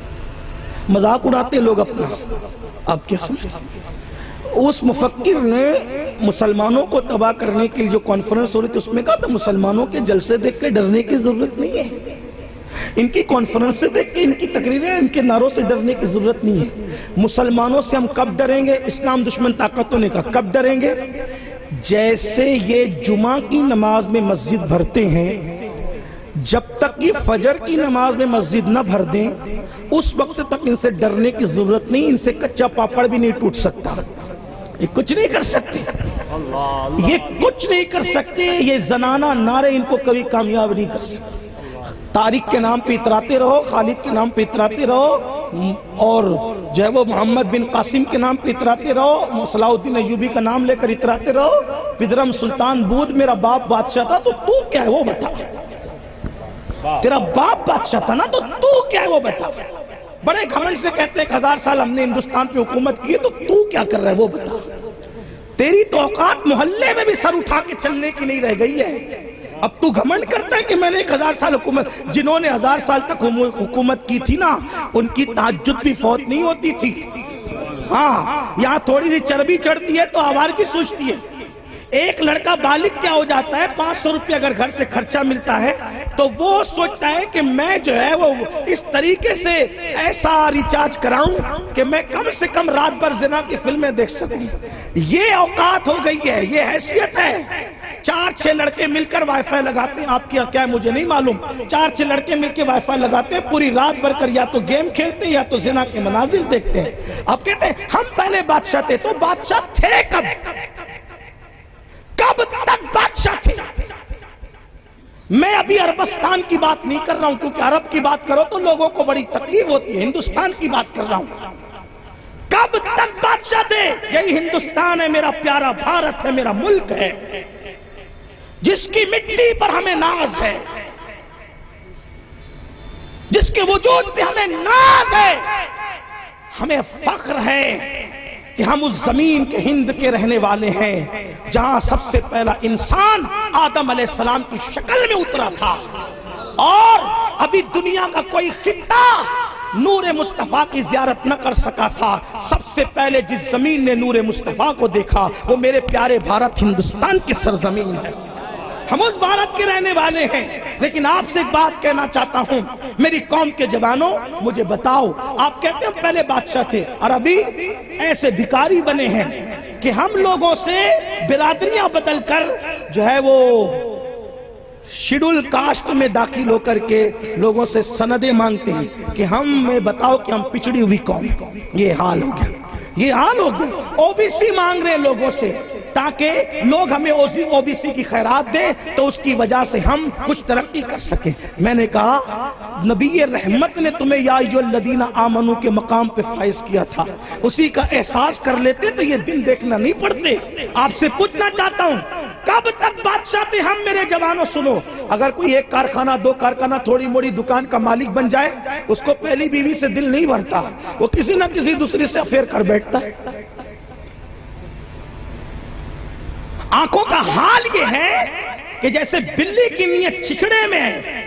مذاق اڑاتے لوگ اپنا، اب کیا سمجھتے ہیں؟ اس مفکر نے مسلمانوں کو تباہ کرنے کے لیے جو کانفرنس ہو رہی تھی اس میں کہا تھا مسلمانوں کے جلسے دیکھ کے ڈرنے کی ضرورت نہیں ہے، ان کی کانفرنس سے دیکھ کے، ان کی تقریریں، ان کے نعروں سے ڈرنے کی ضرورت نہیں ہے۔ مسلمانوں سے ہم کب ڈریں گے؟ اسلام دشمن طاقتوں نے کہا کب ڈریں گے؟ جیسے یہ جمعہ کی نماز میں مسجد بھرتے ہیں، جب تک یہ فجر کی نماز میں مسجد نہ بھر دیں اس وقت تک ان سے ڈرنے کی ضرورت نہیں، ان سے کچا پاپڑ بھی نہیں ٹوٹ سکتا، یہ کچھ نہیں کر سکتے، یہ کچھ نہیں کر سکتے، یہ زنانہ نعرے ان کو کبھی کامیاب نہیں کر سکتے۔ طارق کے نام پہ اتراتے رہو، خالد کے نام پہ اتراتے رہو، اور جو ہے وہ محمد بن قاسم کے نام پہ اتراتے رہو، صلاح الدین ایوبی کا نام لے کر اتراتے رہو، بدرم سلطان بود میرا باپ بادشاہ تھا تو تو کیا ہے وہ بتا، تیرا باپ بادشاہ تھا نا تو کیا ہے وہ بتا۔ بڑے گھمنڈ سے کہتے ہیں 1000 سال ہم نے ہندوستان پہ حکومت کی ہے تو کیا کر رہا ہے وہ بتا۔ تیری تو اوقات محلے میں بھی سر اٹھا کے چلنے کی نہیں رہ گئی ہے، اب تو گھمنڈ کرتا ہے کہ میں نے 1000 سال حکومت، جنہوں نے 1000 سال تک حکومت کی تھی نا ان کی تہجد بھی فوت نہیں ہوتی تھی۔ ہاں یہاں تھوڑی سی چربی چڑھتی ہے تو آوارگی سوچتی ہے۔ ایک لڑکا بالغ کیا ہو جاتا ہے، 500 روپے اگر گھر سے خرچہ ملتا ہے تو وہ سوچتا ہے کہ میں جو ہے وہ اس طریقے سے ایسا ریچارج کراؤں کہ میں کم سے کم رات بھر زنا کی فلمیں دیکھ سکوں۔ یہ اوقات ہو گئی ہے، یہ حیثیت ہے۔ 4-6 لڑکے مل کر وائی فائی لگاتے ہیں، آپ کیا ہے مجھے نہیں معلوم، 4-6 لڑکے مل کے وائی فائی لگاتے ہیں، پوری رات بھر کر یا تو گیم کھیلتے ہیں یا تو زنا کے مناظر دیکھتے ہیں۔ اب کہتے ہیں ہم پہلے بادشاہ تھے، تو بادشاہ تھے کب تک بادشاہ تھے؟ میں ابھی عربستان کی بات نہیں کر رہا ہوں کیونکہ عرب کی بات کرو تو لوگوں کو بڑی تکلیف ہوتی ہے، ہندوستان کی بات کر رہا ہوں۔ کب تک بادشاہ تھے؟ یہی ہندوستان ہے، میرا پیارا بھارت ہے، میرا ملک ہے جس کی مٹی پر ہمیں ناز ہے، جس کے وجود پہ ہمیں ناز ہے۔ ہمیں فخر ہے کہ ہم اس زمین کے ہند کے رہنے والے ہیں جہاں سب سے پہلا انسان آدم علیہ السلام کی شکل میں اترا تھا، اور ابھی دنیا کا کوئی خطہ نور مصطفیٰ کی زیارت نہ کر سکا تھا۔ سب سے پہلے جس زمین نے نور مصطفیٰ کو دیکھا وہ میرے پیارے بھارت ہندوستان کی سرزمین ہے۔ ہم اس بھارت کے رہنے والے ہیں، لیکن آپ سے ایک بات کہنا چاہتا ہوں، میری قوم کے جوانوں مجھے بتاؤ، آپ کہتے ہیں پہلے بادشاہ تھے اور ابھی ایسے بھکاری بنے ہیں کہ ہم لوگوں سے برادریاں بدل کر جو ہے وہ شیڈول کاسٹ میں داخل ہو کر کے لوگوں سے سندیں مانگتے ہیں کہ ہمیں بتاؤ کہ ہم پچھڑی ہوئی قوم ہیں۔ یہ حال ہو گیا، یہ حال ہو گیا۔ او بی سی مانگ رہے ہیں لوگوں سے تاکہ لوگ ہمیں او بی سی کی خیرات دیں تو اس کی وجہ سے ہم کچھ ترقی کر سکیں۔ میں نے کہا نبی رحمت نے تمہیں یا ایھا الذین آمنوا کے مقام پہ فائز کیا تھا، اسی کا احساس کر لیتے تو یہ دن دیکھنا نہیں پڑتے۔ آپ سے پوچھنا چاہتا ہوں کب تک بادشاہ تھے ہم؟ میرے جوانوں سنو، اگر کوئی ایک کارخانہ دو کارخانہ تھوڑی موڑی دکان کا مالک بن جائے اس کو پہلی بیوی سے دل نہیں بھرتا، وہ کسی نہ کسی دوسری سے افیئر کر بیٹھتا ہے۔ آنکھوں کا حال یہ ہے کہ جیسے بلی کی نیت چھچڑے میں ہے،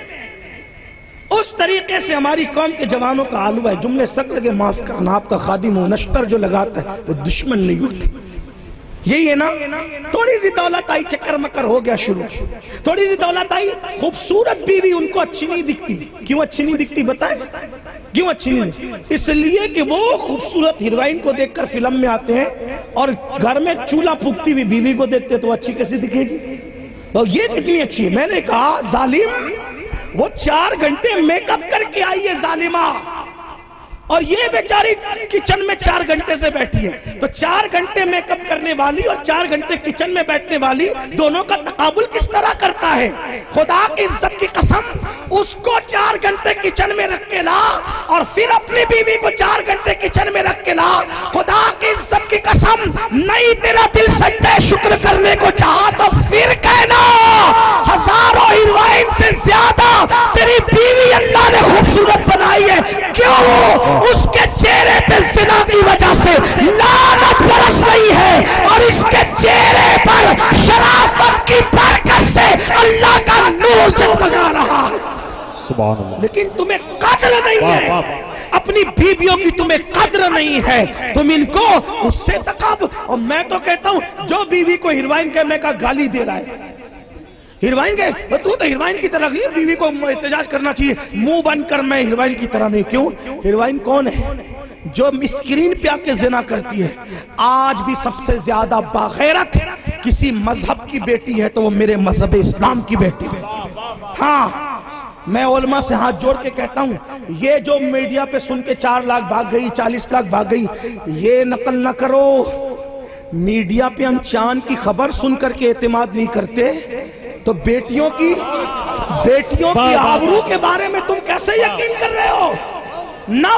اس طریقے سے ہماری قوم کے جوانوں کا حال ہوا ہے۔ جملے سخت لگے معاف کرنا، آپ کا خادم ہوں، نشتر جو لگاتا ہے وہ دشمن نہیں ہوتے۔ یہی ہے نا، تھوڑی سی دولت آئی چکر مکر ہو گیا شروع، تھوڑی سی دولت آئی، خوبصورت بیوی ان کو اچھی نہیں دکھتی۔ کیوں اچھی نہیں دکھتی بتائیں؟ کیوں اچھی نہیں دکھتی؟ اس لیے کہ وہ خوبصورت ہیروئن کو دیکھ کر فلم میں آتے ہیں اور گھر میں چولہا پھونکتی ہوئی بیوی کو دیکھتے تو اچھی کیسے دکھے گی؟ اور یہ کتنی اچھی ہے؟ میں نے کہا ظالم، وہ 4 گھنٹے میک اپ کر کے آئی ہے ظالمہ، اور یہ بیچاری کچن میں 4 گھنٹے سے بیٹھی ہے، تو 4 گھنٹے میک اپ کرنے والی اور 4 گھنٹے کچن میں بیٹھنے والی دونوں کا تقابل کس طرح کرتا ہے؟ خدا کی عزت کی قسم، اس کو 4 گھنٹے کچن میں رکھ کے لا اور پھر اپنی بیوی کو 4 گھنٹے کچن میں رکھ کے لا، خدا کی عزت کی قسم نہیں تیرا دل سجدہ شکر کرنے کو چاہا تو پھر کہنا ہزاروں ہیروئن سے زیادہ تیری بیوی اللہ نے خوبصورت بنائی ہے۔ کیوں؟ اس کے چہرے پہ زنا کی وجہ سے لعنت برس رہی ہے اور اس کے چہرے پر شرافت کی برکت سے اللہ کا نور جگمگا رہا ہے۔ سبحان اللہ۔ لیکن تمہیں قدر نہیں ہے، اپنی بیویوں کی تمہیں قدر نہیں ہے، تم ان کو اس سے تقابل۔ اور میں تو کہتا ہوں جو بیوی کو ہیروئن کہ میں کا گالی دے رہا ہے، ہیروئن کے تو ہیروئن کی طرح نہیں، بیوی کو احتجاج کرنا چاہیے منہ بن کر میں ہیروئن کی طرح نہیں۔ کیوں؟ ہیروئن کون ہے؟ جو اسکرین پہ آ کے زنا کرتی ہے۔ آج بھی سب سے زیادہ باغیرت کسی مذہب کی بیٹی ہے تو وہ میرے مذہب اسلام کی بیٹی ہے۔ ہاں، میں علماء سے ہاتھ جوڑ کے کہتا ہوں یہ جو میڈیا پہ سن کے 4 لاکھ بھاگ گئی، 40 لاکھ بھاگ گئی، یہ نقل نہ کرو۔ میڈیا پہ ہم چاند کی خبر سن کر کے اعتماد نہیں کرتے تو بیٹیوں کی آبرو کے بارے میں تم کیسے یقین کر رہے ہو؟ نہ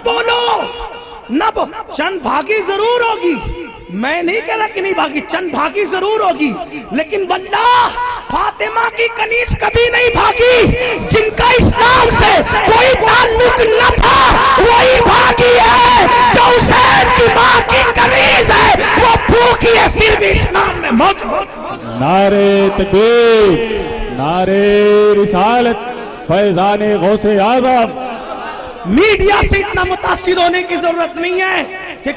بولو، چند بھاگی ضرور ہوگی، میں نہیں کہہ رہا کہ نہیں بھاگی، چند بھاگی ضرور ہوگی، لیکن واللہ فاطمہ کی کنیز کبھی نہیں بھاگی۔ جن کا اسلام سے کوئی تعلق نہ تھا وہی بھاگی ہے، جو حسین کی ماں کی کنیز ہے وہ بھوکی ہے پھر بھی اسلام میں موجود۔ نعرہ تکبیر، نعرہ رسالت، فیضان غوث اعظم۔ میڈیا سے اتنا متاثر ہونے کی ضرورت نہیں ہے کہ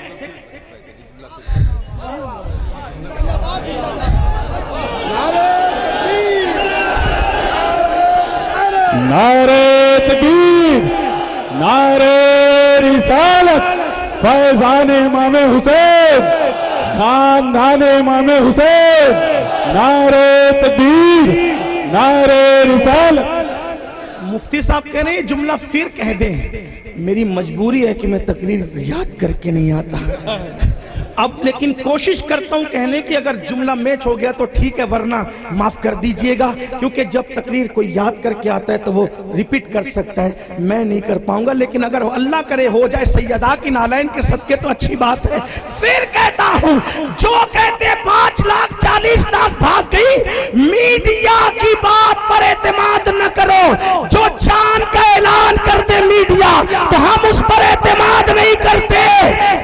نعرہ تکبیر، نعرہ رسالت، فیضان امام حسین، خاندان امام حسین، نعرہ تکبیر، نعرہ رسالت۔ مفتی صاحب کہہ رہے ہیں جملہ پھر کہہ دیں، میری مجبوری ہے کہ میں تقریر یاد کر کے نہیں آتا، اب لیکن کوشش کرتا ہوں کہنے کی اگر جملہ میچ ہو گیا تو ٹھیک ہے ورنہ معاف کر دیجئے گا، کیونکہ جب تقریر کوئی یاد کر کے آتا ہے تو وہ ریپیٹ کر سکتا ہے، میں نہیں کر پاؤں گا، لیکن اگر اللہ کرے ہو جائے سیدہ کی نالین کے صدقے تو اچھی بات ہے۔ پھر کہتا ہوں جو کہتے 5 لاکھ 40 لاکھ بھاگ گئی، میڈیا کی بات پر اعتماد نہ کرو، جو چاند کا اعلان کر دے میڈیا تو ہم اس پر اعتماد نہیں کرتے،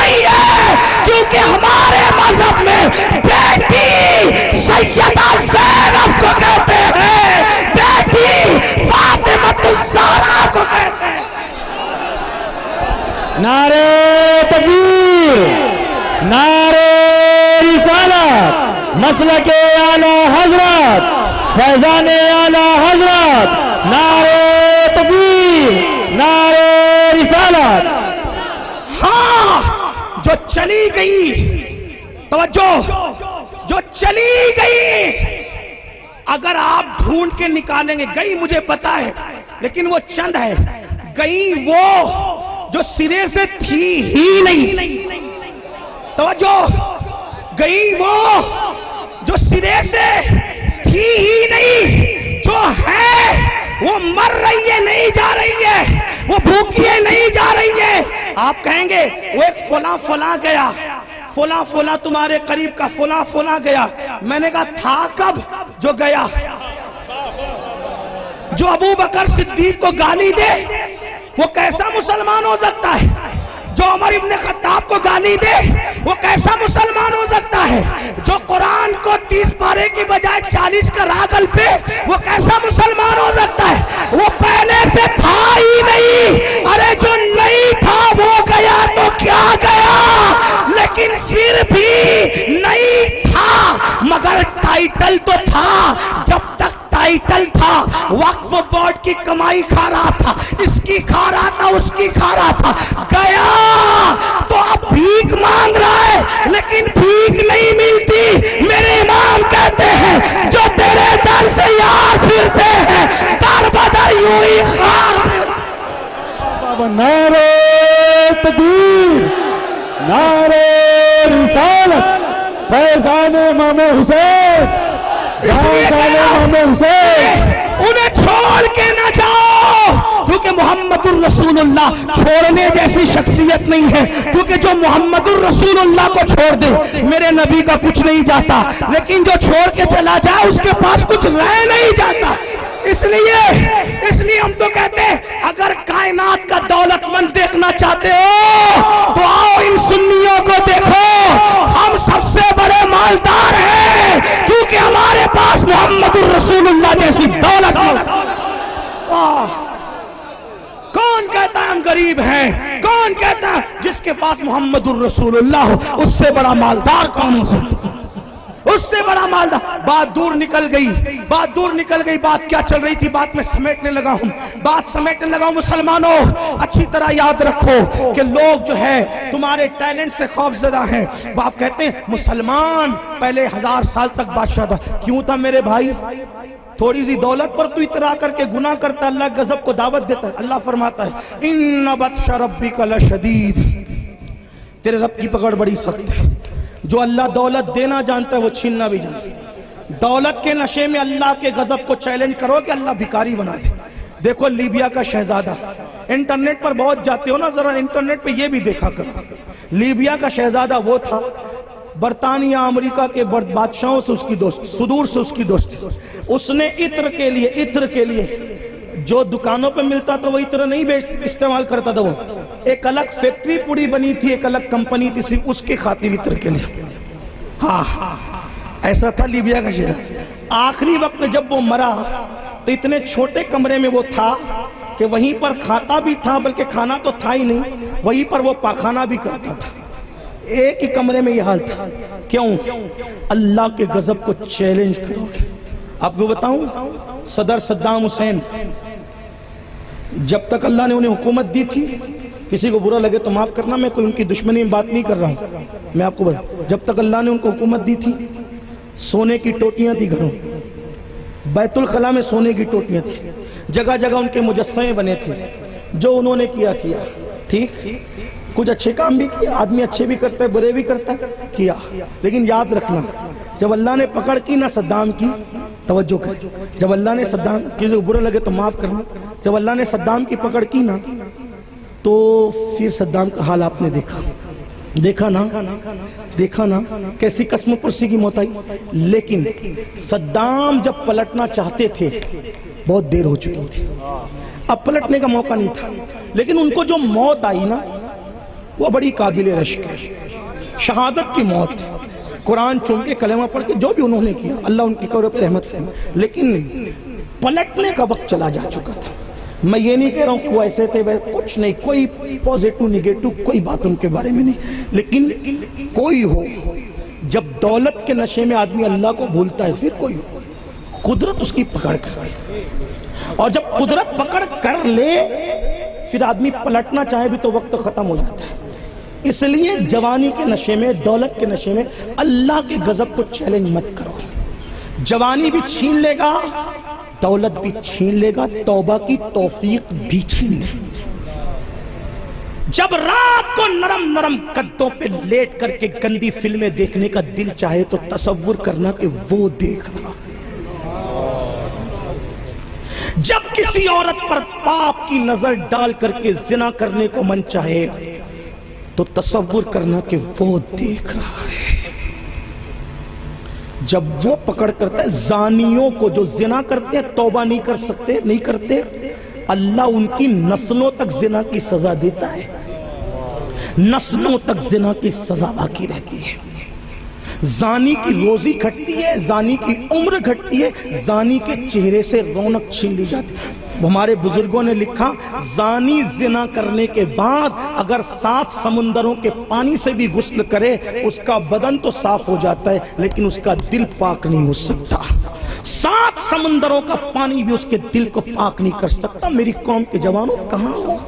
نہیں ہے، کیونکہ ہمارے مذہب میں بیٹی سیدہ زینب کو کہتے ہیں، بیٹی فاطمہ الزہرا کو کہتے ہیں۔ نعرہ تکبیر، نعرہ رسالت، مسلک اعلی حضرت، فیضان اعلی حضرت، نعرہ تکبیر، نعرہ رسالت۔ ہاں جو چلی گئی، توجہ، جو چلی گئی، اگر آپ ڈھونڈ کے نکالیں گے، گئی مجھے پتا ہے لیکن وہ چند ہے، گئی وہ جو سرے سے تھی ہی نہیں، توجہ، گئی وہ جو سرے سے تھی ہی نہیں، جو ہے وہ مر رہی ہے، نہیں جا رہی ہے، وہ بھوکی ہے، نہیں جا رہی ہے۔ آپ کہیں گے وہ ایک فلاں فلاں گیا، فلاں فلاں تمہارے قریب کا فلاں فلاں گیا، میں نے کہا تھا کب جو گیا؟ جو ابو بکر صدیق کو گالی دے وہ کیسا مسلمان ہو سکتا ہے؟ جو عمر ابن خطاب کو گالی دے وہ کیسا مسلمان ہو سکتا ہے؟ جو قرآن کو 30 پارے کی بجائے 40 کا راگل پہ وہ کیسا مسلمان ہو سکتا ہے؟ وہ پہلے سے تھا ہی نہیں۔ ارے جو نہیں تھا وہ گیا تو کیا گیا، لیکن پھر بھی نہیں تھا، مگر ٹائٹل تو تھا۔ جب تک ٹائٹل تھا، وقف بورڈ کی کمائی کھا رہا تھا، اس کی کھا رہا تھا، اس کی کھا رہا تھا، گیا تو اب بھیک مانگ رہا ہے، لیکن بھیک نہیں ملتی۔ میرے امام کہتے ہیں جو تیرے در سے یار پھرتے ہیں، در بدر یوں ہی خار۔ نعرہ تکبیر، نعرہ رسالت، فیضان امام حسین، انہیں چھوڑ کے نہ جاؤ، کیونکہ محمد الرسول اللہ چھوڑنے جیسی شخصیت نہیں ہے، کیونکہ جو محمد الرسول اللہ کو چھوڑ دے میرے نبی کا کچھ نہیں جاتا، لیکن جو چھوڑ کے چلا جائے اس کے پاس کچھ رہ نہیں جاتا۔ اس لیے ہم تو کہتے ہیں اگر کائنات کا دولت مند دیکھنا چاہتے ہو تو آؤ ان سنیوں کو دیکھو، ہم سب سے بڑے مالدار ہیں کیونکہ ہمارے پاس محمد الرسول اللہ جیسی دولت ہے۔ کون کہتا ہے ہم غریب ہیں؟ کون کہتا ہے جس کے پاس محمد الرسول اللہ ہو اس سے بڑا مالدار کون ہو سکتا؟ اس سے بڑا مالدار۔ بات دور نکل گئی، بات کیا چل رہی تھی، بات میں سمیٹنے لگا ہوں۔ مسلمانوں اچھی طرح یاد رکھو کہ لوگ جو ہے تمہارے ٹیلنٹ سے خوف زدہ ہیں۔ وہ آپ کہتے ہیں مسلمان پہلے 1000 سال تک بادشاہ تھا، کیوں تھا میرے بھائی؟ تھوڑی سی دولت پر تو اترا کر کے گناہ کرتا، اللہ غضب کو دعوت دیتا ہے۔ اللہ فرماتا ہے ان بطش ربک لشدید، تیرے رب کی پکڑ بڑی سخت ہے۔ جو اللہ دولت دینا جانتا ہے وہ چھیننا بھی جانتا ہے۔ دولت کے نشے میں اللہ کے غضب کو چیلنج کرو کہ اللہ بھکاری بنا دے۔ دیکھو لیبیا کا شہزادہ، انٹرنیٹ پر بہت جاتے ہو نا، ذرا انٹرنیٹ پہ یہ بھی دیکھا کرو۔ لیبیا کا شہزادہ وہ تھا، برطانیہ امریکہ کے بادشاہوں سے اس کی دوست، صدور سے اس کی دوست۔ اس نے عطر کے لیے جو دکانوں پہ ملتا تھا وہ عطر نہیں استعمال کرتا تھا، وہ ایک الگ فیکٹری پوری بنی تھی، ایک الگ کمپنی تھی صرف اس کی خاطر عطر کے لیے۔ ہاں ایسا تھا لیبیا کا شہزادہ۔ آخری وقت جب وہ مرا تو اتنے چھوٹے کمرے میں وہ تھا کہ وہیں پر کھاتا بھی تھا، بلکہ کھانا تو تھا ہی نہیں، وہیں پر وہ پاخانہ بھی کرتا تھا۔ ایک ہی کمرے میں یہ حال تھا۔ کیوں؟ اللہ کے غضب کو چیلنج کرو گے۔ آپ کو بتاؤں، صدر صدام حسین جب تک اللہ نے انہیں حکومت دی تھی، کسی کو برا لگے تو معاف کرنا، میں کوئی ان کی دشمنی میں بات نہیں کر رہا ہوں، میں آپ کو بتاؤں، جب تک اللہ نے ان کو حکومت دی تھی سونے کی ٹوٹیاں تھی گھروں، بیت الخلا میں سونے کی ٹوٹیاں تھی، جگہ جگہ ان کے مجسمے بنے تھے۔ جو انہوں نے کیا ٹھیک، کچھ اچھے کام بھی کیا، آدمی اچھے بھی کرتا ہے برے بھی کرتا ہے، کیا، لیکن یاد رکھنا جب اللہ نے پکڑ کی نہ صدام کی، توجہ کر، جب اللہ نے صدام، کسی کو برا لگے تو معاف کرنا، جب اللہ نے صدام کی پکڑ کی نا تو پھر صدام کا حال آپ نے دیکھا نا کیسی قسم پرسی کی موت آئی۔ لیکن صدام جب پلٹنا چاہتے تھے بہت دیر ہو چکی تھی، اب پلٹنے کا موقع نہیں تھا، لیکن ان کو جو موت آئی نا وہ بڑی قابل رشک ہے، شہادت کی موت، قرآن چون کے کلمہ پڑھ کے جو بھی انہوں نے کیا اللہ ان کی قبر پہ رحمت فرمائے، لیکن پلٹنے کا وقت چلا جا چکا تھا۔ میں یہ نہیں کہہ رہا ہوں کہ وہ ایسے تھے، کچھ نہیں، کوئی پوزیٹو نگیٹو کوئی بات ان کے بارے میں نہیں، لیکن کوئی ہو جب دولت کے نشے میں آدمی اللہ کو بھولتا ہے، پھر کوئی ہو قدرت اس کی پکڑ کرتی ہے، اور جب قدرت پکڑ کر لے پھر آدمی پلٹنا چاہے بھی تو وقت ختم ہو جاتا ہے۔ اس لیے جوانی کے نشے میں، دولت کے نشے میں اللہ کے غضب کو چیلنج مت کرو۔ جوانی بھی چھین لے گا، دولت بھی چھین لے گا، توبہ کی توفیق بھی چھین لے گا۔ جب رات کو نرم نرم قدوں پہ لیٹ کر کے گندی فلمیں دیکھنے کا دل چاہے تو تصور کرنا کہ وہ دیکھ رہا ہے۔ جب کسی عورت پر پاپ کی نظر ڈال کر کے زنا کرنے کو من چاہے تو تصور کرنا کہ وہ دیکھ رہا ہے۔ جب وہ پکڑ کرتا ہے زانیوں کو جو زنا کرتے ہیں، توبہ نہیں کر سکتے، نہیں کرتے، اللہ ان کی نسلوں تک زنا کی سزا دیتا ہے، نسلوں تک زنا کی سزا باقی رہتی ہے۔ زانی کی روزی گھٹتی ہے، زانی کی عمر گھٹتی ہے، زانی کے چہرے سے رونق چھین لی جاتی ہے۔ ہمارے بزرگوں نے لکھا زانی زنا کرنے کے بعد اگر 7 سمندروں کے پانی سے بھی غسل کرے اس کا بدن تو صاف ہو جاتا ہے لیکن اس کا دل پاک نہیں ہو سکتا۔ 7 سمندروں کا پانی بھی اس کے دل کو پاک نہیں کر سکتا۔ میری قوم کے جوانوں کہاں ہو؟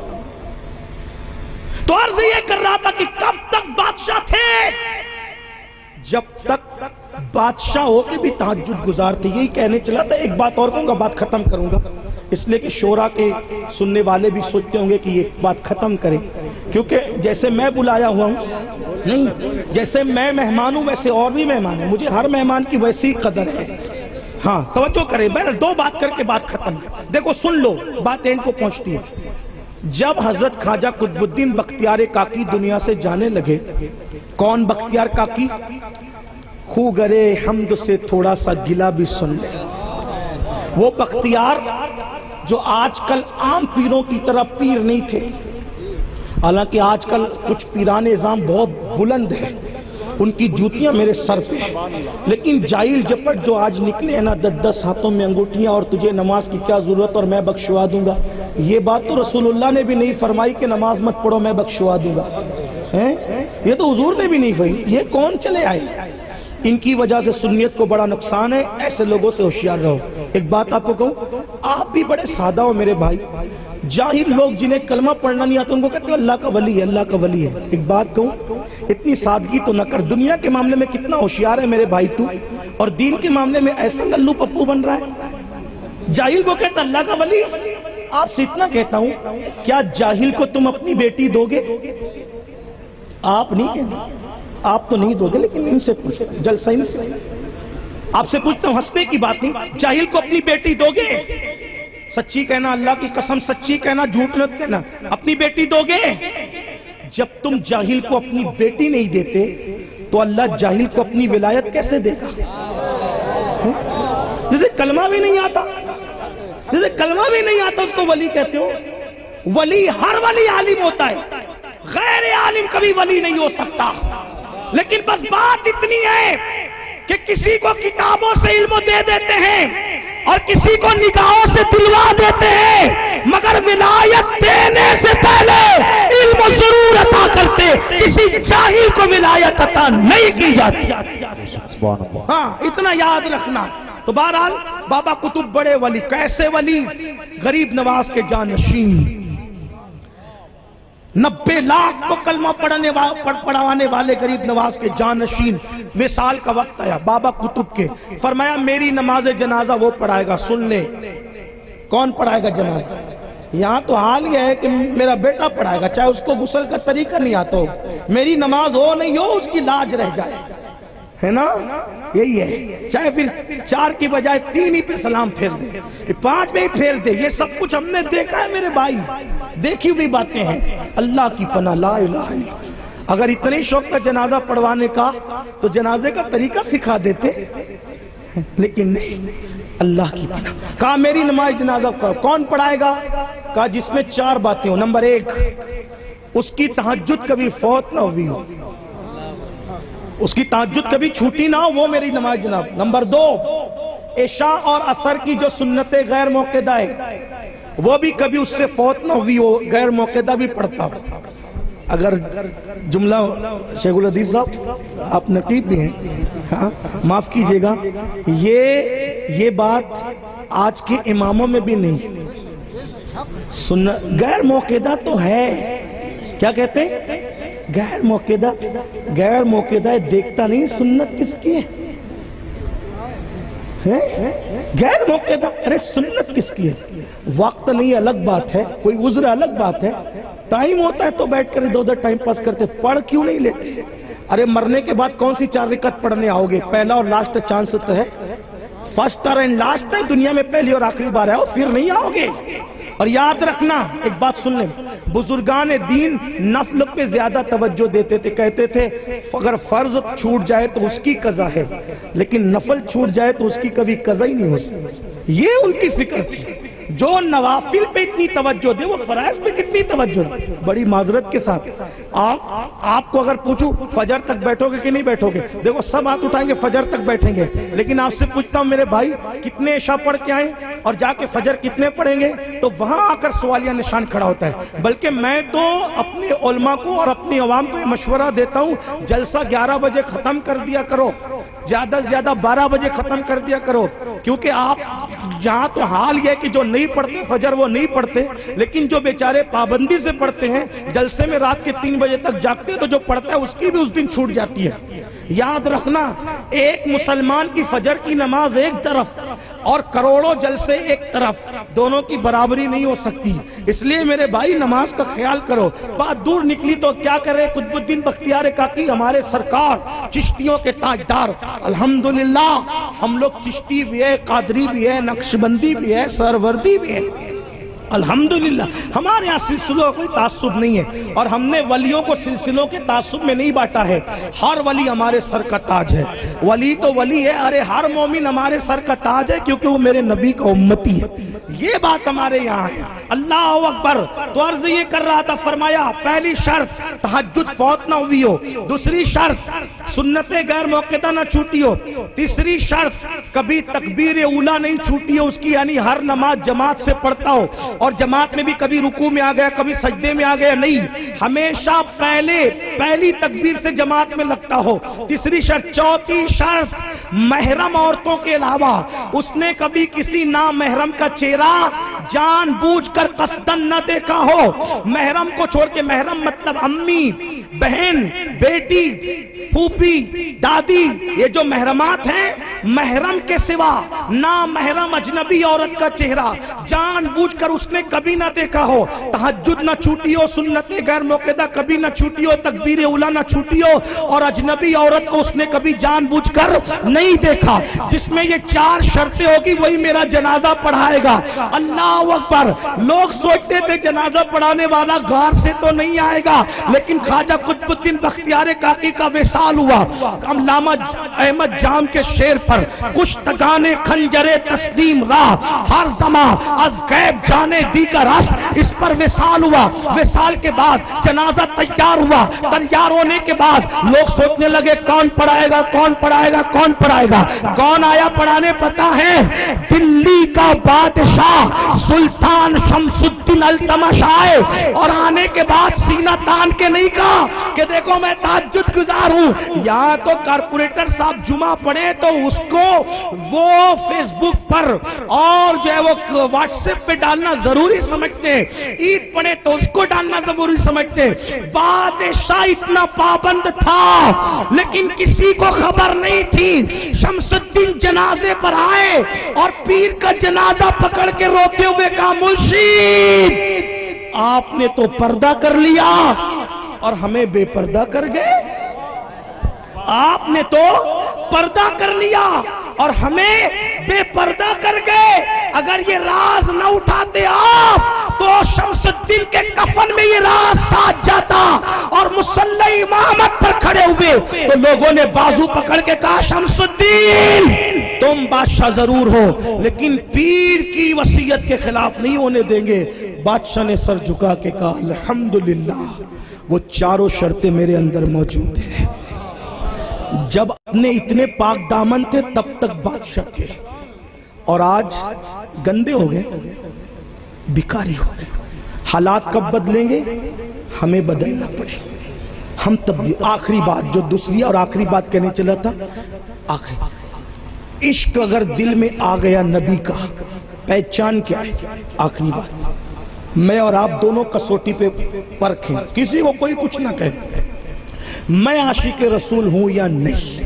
تو عرض یہ کر رہا تھا کہ کب تک بادشاہ تھے؟ جب تک بادشاہ ہو کے بھی تہجد گزار تھے۔ یہی کہنے چلا تھا، ایک بات اور کہوں گا، بات ختم کروں گا، اس لیے کہ شورا کے سننے والے بھی سوچتے ہوں گے کہ یہ بات ختم کریں، کیونکہ جیسے میں بلایا ہوا ہوں، نہیں جیسے میں مہمان ہوں ویسے اور بھی مہمان ہیں، مجھے ہر مہمان کی ویسی قدر ہے۔ ہاں توجہ کریں، بہرحال 2 بات کر کے بات ختم۔ دیکھو سن لو، بات اینڈ کو پہنچتی ہے۔ جب حضرت خواجہ قطب الدین بختیار کاکی دنیا سے جانے لگے، کون بختیار کاکی؟ خو گرے حمد سے تھوڑا سا گلہ بھی سن لے۔ وہ بختیار جو آج کل عام پیروں کی طرح پیر نہیں تھے، حالانکہ آج کل کچھ پیران نظام بہت بلند ہے، ان کی جوتیاں میرے سر پہ، لیکن جاہل جپٹ جو آج نکلے ہیں نا 10 ہاتھوں میں انگوٹیاں اور تجھے نماز کی کیا ضرورت اور میں بخشوا دوں گا، یہ بات تو رسول اللہ نے بھی نہیں فرمائی کہ نماز مت پڑھو میں بخشوا دوں گا، یہ تو حضور نے بھی نہیں فرمائی۔ یہ کون چلے آئے؟ ان کی وجہ سے سنیت کو بڑا نقصان ہے، ایسے لوگوں سے ہوشیار رہو۔ ایک بات آپ کو کہوں، آپ بھی بڑے سادہ ہو میرے بھائی، جاہل لوگ جنہیں کلمہ پڑھنا نہیں آتا ان کو کہتے ہو اللہ کا ولی ہے، اللہ کا ولی ہے۔ ایک بات کہوں، اتنی سادگی تو نہ کر، دنیا کے معاملے میں کتنا ہوشیار ہے میرے بھائی تو، اور دین کے معاملے میں ایسا للو پپو بن رہا ہے۔ جاہل کو کہتا اللہ کا ولی۔ آپ سے اتنا کہتا ہوں، کیا جاہل کو تم اپنی بیٹی دو گے؟ آپ نہیں کہتے، آپ تو نہیں دو گے، لیکن ان سے پوچھتا ہوں، جلسہ ان سے آپ سے پوچھتا ہوں، ہنسنے کی بات نہیں، جاہل کو اپنی بیٹی دو گے؟ سچی کہنا، اللہ کی قسم سچی کہنا، جھوٹ نت کہنا، اپنی بیٹی دو گے؟ جب تم جاہل کو اپنی بیٹی نہیں دیتے تو اللہ جاہل کو اپنی ولایت کیسے دے گا؟ جسے کلمہ بھی نہیں آتا، جسے کلمہ بھی نہیں آتا اس کو ولی کہتے ہو؟ ولی ہر ولی عالم ہوتا ہے، غیر عالم کبھی ولی نہیں ہو سکتا۔ لیکن بس بات اتنی ہے کہ کسی کو کتابوں سے علم دے دیتے ہیں اور کسی کو نگاہوں سے دلوا دیتے ہیں، مگر ولایت دینے سے پہلے علم ضرور عطا کرتے، کسی جاہل کو ولایت عطا نہیں کی جاتی۔ ہاں اتنا یاد رکھنا۔ تو بہرحال بابا قطب بڑے ولی، کیسے ولی؟ غریب نواز کے جانشین، 90 لاکھ کو کلمہ پڑھانے والے غریب نواز کے جانشین۔ وصال کا وقت آیا بابا قطب کے، فرمایا میری نماز جنازہ وہ پڑھائے گا۔ سن لے، کون پڑھائے گا جنازہ؟ یہاں تو حال یہ ہے کہ میرا بیٹا پڑھائے گا، چاہے اس کو غسل کا طریقہ نہیں آتا ہو، میری نماز ہو نہیں ہو اس کی لاج رہ جائے، ہے نا؟ یہی ہے، چاہے پھر 4 کی بجائے 3 ہی پہ سلام پھیر دے، 5 میں ہی پھیر دے۔ یہ سب کچھ ہم نے دیکھا ہے میرے بھائی، دیکھی ہوئی باتیں ہیں۔ اللہ کی پناہ، لا الہ الا۔ اگر اتنے شوق کا جنازہ پڑھوانے کا تو جنازے کا طریقہ سکھا دیتے، لیکن نہیں، اللہ کی پناہ۔ کہا میری نماز جنازہ کون پڑھائے گا؟ کہا جس میں 4 باتیں ہوں۔ نمبر 1، اس کی تہجد کبھی فوت نہ ہوئی ہو، اس کی تہجد کبھی چھوٹی نہ ہو، وہ میری نماز جناب۔ نمبر 2، عشاء اور عصر کی جو سنتیں غیر موقعہ ہے وہ بھی کبھی اس سے فوت نہ ہوئی ہو، غیر موقعہ بھی پڑھتا ہو۔ اگر جملہ شیخ الحدیث صاحب آپ نقیب بھی ہیں، ہاں معاف کیجئے گا، یہ بات آج کے اماموں میں بھی نہیں، غیر موقعہ تو ہے، کیا کہتے ہیں غیر موقعہ دیکھتا نہیں سنت کس کی ہے، غیر موقعہ، ارے سنت کس کی ہے؟ وقت نہیں الگ بات ہے، کوئی عذر الگ بات ہے، ٹائم ہوتا ہے تو بیٹھ کر ادھر ادھر ٹائم پاس کرتے، پڑھ کیوں نہیں لیتے؟ ارے مرنے کے بعد کون سی 4 رکعت پڑھنے آؤ گے؟ پہلا اور لاسٹ چانس تو ہے، فرسٹ اور لاسٹ ہے، دنیا میں پہلی اور آخری بار ہے، پھر نہیں آؤ گے۔ اور یاد رکھنا ایک بات سن لیں، بزرگان دین نفل پہ زیادہ توجہ دیتے تھے، کہتے تھے اگر فرض چھوٹ جائے تو اس کی قضا ہے، لیکن نفل چھوٹ جائے تو اس کی کبھی قضا ہی نہیں ہو سکتی، یہ ان کی فکر تھی۔ جو نوافل پہ اتنی توجہ دے وہ فرائض پہ کتنی توجہ دے؟ بڑی معذرت کے ساتھ آپ کو اگر پوچھو فجر تک بیٹھو گے کہ نہیں بیٹھو گے، دیکھو سب ہاتھ اٹھائیں گے فجر تک بیٹھیں گے، لیکن آپ سے پوچھتا ہوں میرے بھائی کتنے عشاء پڑھ کے آئیں اور جا کے فجر کتنے پڑھیں گے؟ تو وہاں آ کر سوالیہ نشان کھڑا ہوتا ہے۔ بلکہ میں تو اپنے علماء کو اور اپنی عوام کو یہ مشورہ دیتا ہوں، جلسہ 11 بجے ختم کر دیا کرو، زیادہ سے زیادہ 12 بجے ختم کر دیا کرو، کیونکہ آپ جہاں تو حال یہ ہے کہ جو نہیں پڑھتے فجر وہ نہیں پڑھتے، لیکن جو بیچارے پابندی سے پڑھتے ہیں جلسے میں رات کے 3 بجے تک جاگتے ہیں، تو جو پڑھتا ہے اس کی بھی اس دن چھوٹ جاتی ہے۔ یاد رکھنا ایک مسلمان کی فجر کی نماز ایک طرف اور کروڑوں جلسے ایک طرف، دونوں کی برابری نہیں ہو سکتی، اس لیے میرے بھائی نماز کا خیال کرو۔ بات دور نکلی تو کیا کرے، قطب الدین بختیار کاکی ہمارے سرکار چشتیوں کے تاجدار، الحمدللہ ہم لوگ چشتی بھی ہے، قادری بھی ہے، نقشبندی بھی ہے، سروردی بھی ہے، الحمدللہ ہمارے یہاں سلسلوں کا کوئی تعصب نہیں ہے، اور ہم نے ولیوں کو سلسلوں کے تعصب میں نہیں بانٹا ہے، ہر ولی ہمارے سر کا تاج ہے، ولی تو ولی ہے، ارے ہر مومن ہمارے سر کا تاج ہے، کیونکہ وہ میرے نبی کا امتی ہے، یہ بات ہمارے یہاں ہے۔ اللہ اکبر۔ تو عرض یہ کر رہا تھا، فرمایا پہلی شرط تہجد فوت نہ ہوئی ہو، دوسری شرط سنتیں غیر موقعہ نہ چھوٹی ہو، تیسری شرط کبھی تکبیر اولیٰ نہیں چھوٹی ہو اس کی، یعنی ہر نماز جماعت سے پڑھتا ہو، اور جماعت میں بھی کبھی رکوع میں آ گیا کبھی سجدے میں آ گیا نہیں، ہمیشہ پہلی تکبیر سے جماعت میں لگتا ہو۔ تیسری شرط، چوتھی شرط محرم عورتوں کے علاوہ اس نے کبھی کسی نامحرم کا چہرہ جان بوجھ کر قصدن نہ دیکھا ہو۔ محرم کو چھوڑ کے، محرم مطلب امی، بہن، بیٹی، پھوپھی، دادی، یہ جو محرمات ہیں، محرم کے سوا نامحرم اجنبی عورت کا چہرہ جان بوجھ کر اس نے کبھی نہ دیکھا ہو۔ تہجد نہ چھوٹی ہو، سنت غیر موقعہ کبھی نہ چھوٹی ہو، تکبیر اولیٰ نہ چھوٹی ہو، اور اجنبی عورت کو اس نے کبھی جان بوجھ کر نہیں دیکھا۔ جس میں یہ 4 شرطیں ہوگی وہی میرا جنازہ پڑھائے گا۔ اللہ اکبر۔ لوگ سوچتے تھے جنازہ پڑھانے والا غار سے تو نہیں آئے گا، لیکن خواجہ قطب الدین بختیار کاکی کا وصال ہوا۔ علامہ احمد جام کے شعر پر، کشتگان خنجر تسلیم راہ ہر زمان از غیب جانے دی کا راست، اس پر وصال ہوا۔ وصال کے بعد جنازہ تیار ہوا، تیار ہونے کے بعد لوگ سوچنے لگے کون پڑھائے گا، کون پڑھائے گا، کون پڑھائے گا۔ کون آیا پڑھانے پتہ ہے؟ دلی کا بادشاہ سلطان شمس الدین التمش آئے، اور آنے کے بعد سینہ تان کے نہیں کہا کہ دیکھو میں تہجد گزار ہوں۔ یہاں تو کارپوریٹر صاحب جمعہ پڑھے تو اس کو وہ فیس بک پر اور جو ہے وہ واٹس ایپ پہ ڈالنا ضروری سمجھتے ہیں، عید پڑھے تو اس کو ڈالنا ضروری سمجھتے ہیں۔ بادشاہ اتنا پابند تھا لیکن کسی کو خبر نہیں تھی۔ شمس الدین جنازے پر آئے اور پیر کا جنازہ پکڑ کے روتے ہوئے کہا مرشد آپ نے تو پردہ کر لیا اور ہمیں بے پردہ کر گئے، آپ نے تو پردہ کر لیا اور ہمیں بے پردہ کر گئے۔ اگر یہ راز نہ اٹھاتے آپ تو شمس الدین کے کفن میں یہ راز ساتھ جاتا، اور مصلی امامت پر کھڑے ہوئے تو لوگوں نے بازو پکڑ کے کہا شمس الدین تم بادشاہ ضرور ہو لیکن پیر کی وصیت کے خلاف نہیں ہونے دیں گے۔ بادشاہ نے سر جھکا کے کہا الحمدللہ وہ چاروں شرطیں میرے اندر موجود ہیں۔ جب اپنے اتنے پاک دامن تھے تب تک بادشاہ تھے، اور آج گندے ہو گئے، بیکاری ہو گئے۔ حالات کب بدلیں گے؟ ہمیں بدلنا پڑے، ہم تبدیل۔ آخری بات جو دوسری اور آخری بات کہنے چلا تھا، آخری عشق اگر دل میں آ گیا نبی کا، پہچان کیا ہے؟ آخری بات، میں اور آپ دونوں کسوٹی پہ پرکھیں، کسی کو کوئی کچھ نہ کہے، میں عاشق رسول ہوں یا نہیں۔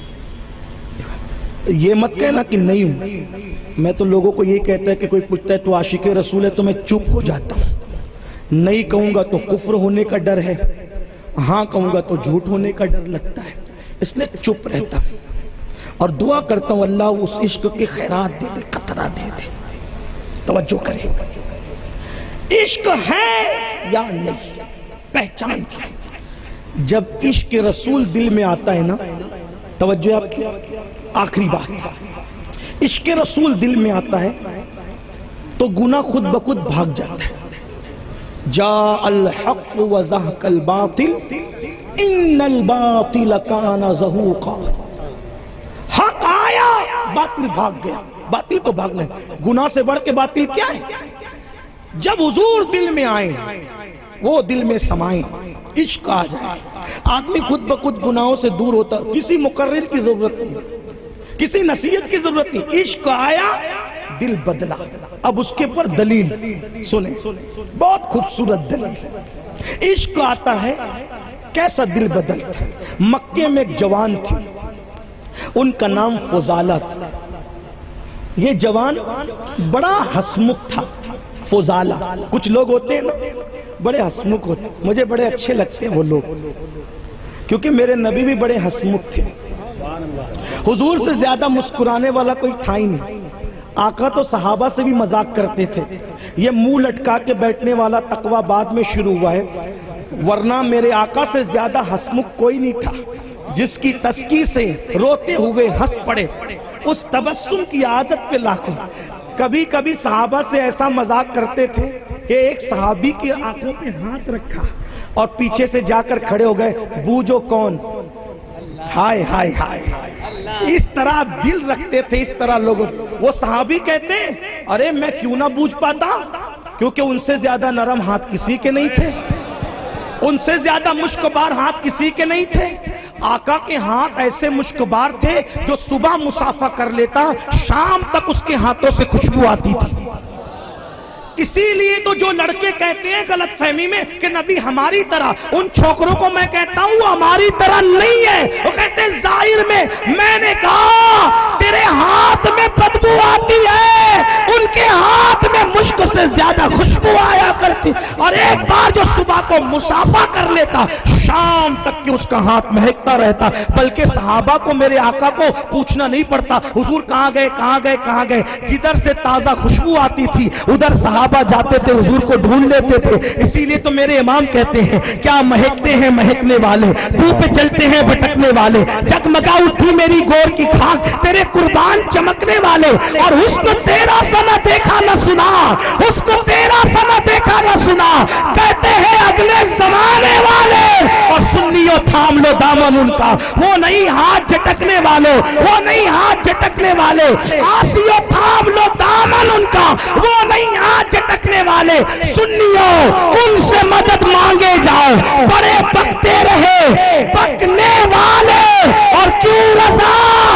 یہ مت کہنا کہ نہیں ہوں، میں تو لوگوں کو یہ کہتا ہے کہ کوئی پوچھتا ہے تو عاشق رسول ہے تو میں چپ ہو جاتا ہوں، نہیں کہوں گا تو کفر ہونے کا ڈر ہے، ہاں کہوں گا تو جھوٹ ہونے کا ڈر لگتا ہے، اس لیے چپ رہتا ہوں اور دعا کرتا ہوں اللہ اس عشق کے خیرات دے دے، قطرہ دے دے۔ توجہ کریں، عشق ہے یا نہیں، پہچان کیا؟ جب عشق رسول دل میں آتا ہے نا، توجہ آپ کی، آخری بات، عشق رسول دل میں آتا ہے تو گناہ خود بخود بھاگ جاتا ہے۔ جاء الحق وزهق الباطل ان الباطل كان زهوقا، حق آیا باطل بھاگ گیا، باطل کو بھاگنا ہے۔ گناہ سے بڑھ کے باطل کیا ہے؟ جب حضور دل میں آئیں، وہ دل میں سمائیں، عشق آ جائے، آدمی خود بخود گناہوں سے دور ہوتا، کسی مقرر کی ضرورت نہیں، کسی نصیحت کی ضرورت نہیں، عشق آیا دل بدلا۔ اب اس کے پر دلیل سنیں، بہت خوبصورت دلیل۔ عشق آتا ہے کیسا دل بدلتا۔ مکے میں ایک جوان تھی، ان کا نام فضالہ تھا۔ یہ جوان بڑا ہسمکھ تھا، فضالہ۔ کچھ لوگ ہوتے ہیں نا بڑے ہسمکھ ہوتے ہیں، مجھے بڑے اچھے لگتے ہیں وہ لوگ، کیونکہ میرے نبی بھی بڑے ہسمکھ تھے۔ حضور سے زیادہ مسکرانے والا کوئی تھا ہی نہیں۔ آقا تو صحابہ سے بھی مذاق کرتے تھے، یہ منہ لٹکا کے بیٹھنے والا تقوی بعد میں شروع ہوا ہے، ورنہ میرے آقا سے زیادہ ہسمکھ کوئی نہیں تھا، جس کی تسکی سے روتے ہوئے ہنس پڑے، اس تبسم کی عادت پہ لاکھوں۔ کبھی کبھی صحابہ سے ایسا مذاق کرتے تھے کہ ایک صحابی کی آنکھوں پہ ہاتھ رکھا اور پیچھے سے جا کر کھڑے ہو گئے، بوجھو کون؟ ہائے ہائے ہائے۔ اس طرح دل رکھتے تھے، اس طرح لوگوں۔ وہ صحابی کہتے ہیں ارے میں کیوں نہ بوجھ پاتا، کیونکہ ان سے زیادہ نرم ہاتھ کسی کے نہیں تھے، ان سے زیادہ مشکبار ہاتھ کسی کے نہیں تھے۔ آقا کے ہاتھ ایسے مشکبار تھے جو صبح مصافحہ کر لیتا، شام تک اس کے ہاتھوں سے خوشبو آتی تھی۔ اسی لیے تو جو لڑکے کہتے ہیں غلط فہمی میں کہ نبی ہماری طرح، ان چھوکروں کو میں کہتا ہوں وہ ہماری طرح نہیں ہے۔ وہ کہتے ہیں ظاہر میں نے کہا تیرے ہاتھ میں بدبو آتی ہے، ان کے ہاتھ میں مشک سے زیادہ خوشبو آیا کرتی، اور ایک بار جو صبح کو مصافحہ کر لیتا شام تک کہ اس کا ہاتھ مہکتا رہتا، بلکہ صحابہ کو میرے آقا کو پوچھنا نہیں پڑتا حضور کہاں گئے کہاں گئے کہاں گئے، جدھر سے تازہ خوشبو آتی تھی ادھر صحابہ جاتے تھے، حضور کو ڈھونڈ لیتے تھے۔ اسی لیے تو میرے امام کہتے ہیں کیا مہکتے ہیں مہکنے والے، بو پہ چلتے ہیں بھٹکنے والے، جگمگا اٹھی میری گور کی خاک تیرے قربان چمکنے والے، اور حسن تیرا سا نہ دیکھا نہ سنا، حسن تیرا سا نہ دیکھا نہ سنا، کہتے ہیں اگلے زمانے والے، اور سنیو تھام لو دامن ان کا، وہ نہیں ہاتھ جھٹکنے والے، وہ نہیں ہاتھ جھٹکنے والے، آسیو تھام لو دامن ان کا، وہ نہیں ہاتھ جھٹکنے والے، سنیو ان سے مدد مانگے جاؤ، بڑے بکتے رہے بکنے والے، اور کیوں رضا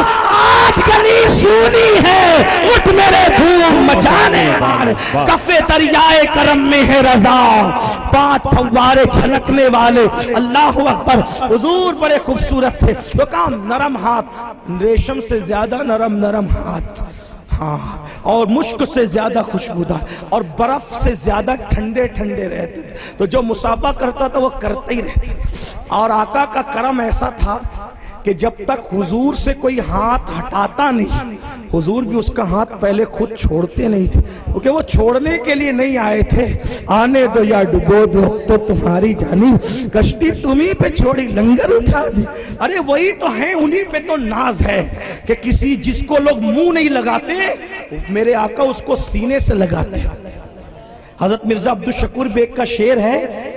آج گلی سونی ہے، اٹھ میرے دھوم مچانے والے، کفے دریائے کرم میں ہے رضا، پانچ پھوارے چھلکنے والے۔ اللہ اکبر۔ حضور بڑے خوبصورت تھے، وہ کہاں نرم ہاتھ، ریشم سے زیادہ نرم ہاتھ، ہاں، اور مشک سے زیادہ خوشبودار، اور برف سے زیادہ ٹھنڈے رہتے تھے۔ تو جو مصافحہ کرتا تھا وہ کرتا ہی رہتا تھا، اور آقا کا کرم ایسا تھا کہ جب تک حضور سے کوئی ہاتھ ہٹاتا نہیں، حضور بھی اس کا ہاتھ پہلے خود چھوڑتے نہیں تھے، کیونکہ وہ چھوڑنے کے لیے نہیں آئے تھے، آنے دو یا ڈبو دو تو تمہاری جانب، کشتی تمہیں پہ چھوڑی لنگر اٹھا دی۔ ارے وہی تو ہیں، انہی پہ تو ناز ہے کہ کسی جس کو لوگ منہ نہیں لگاتے میرے آقا اس کو سینے سے لگاتے۔ حضرت مرزا عبدالشکور بیگ کا شعر ہے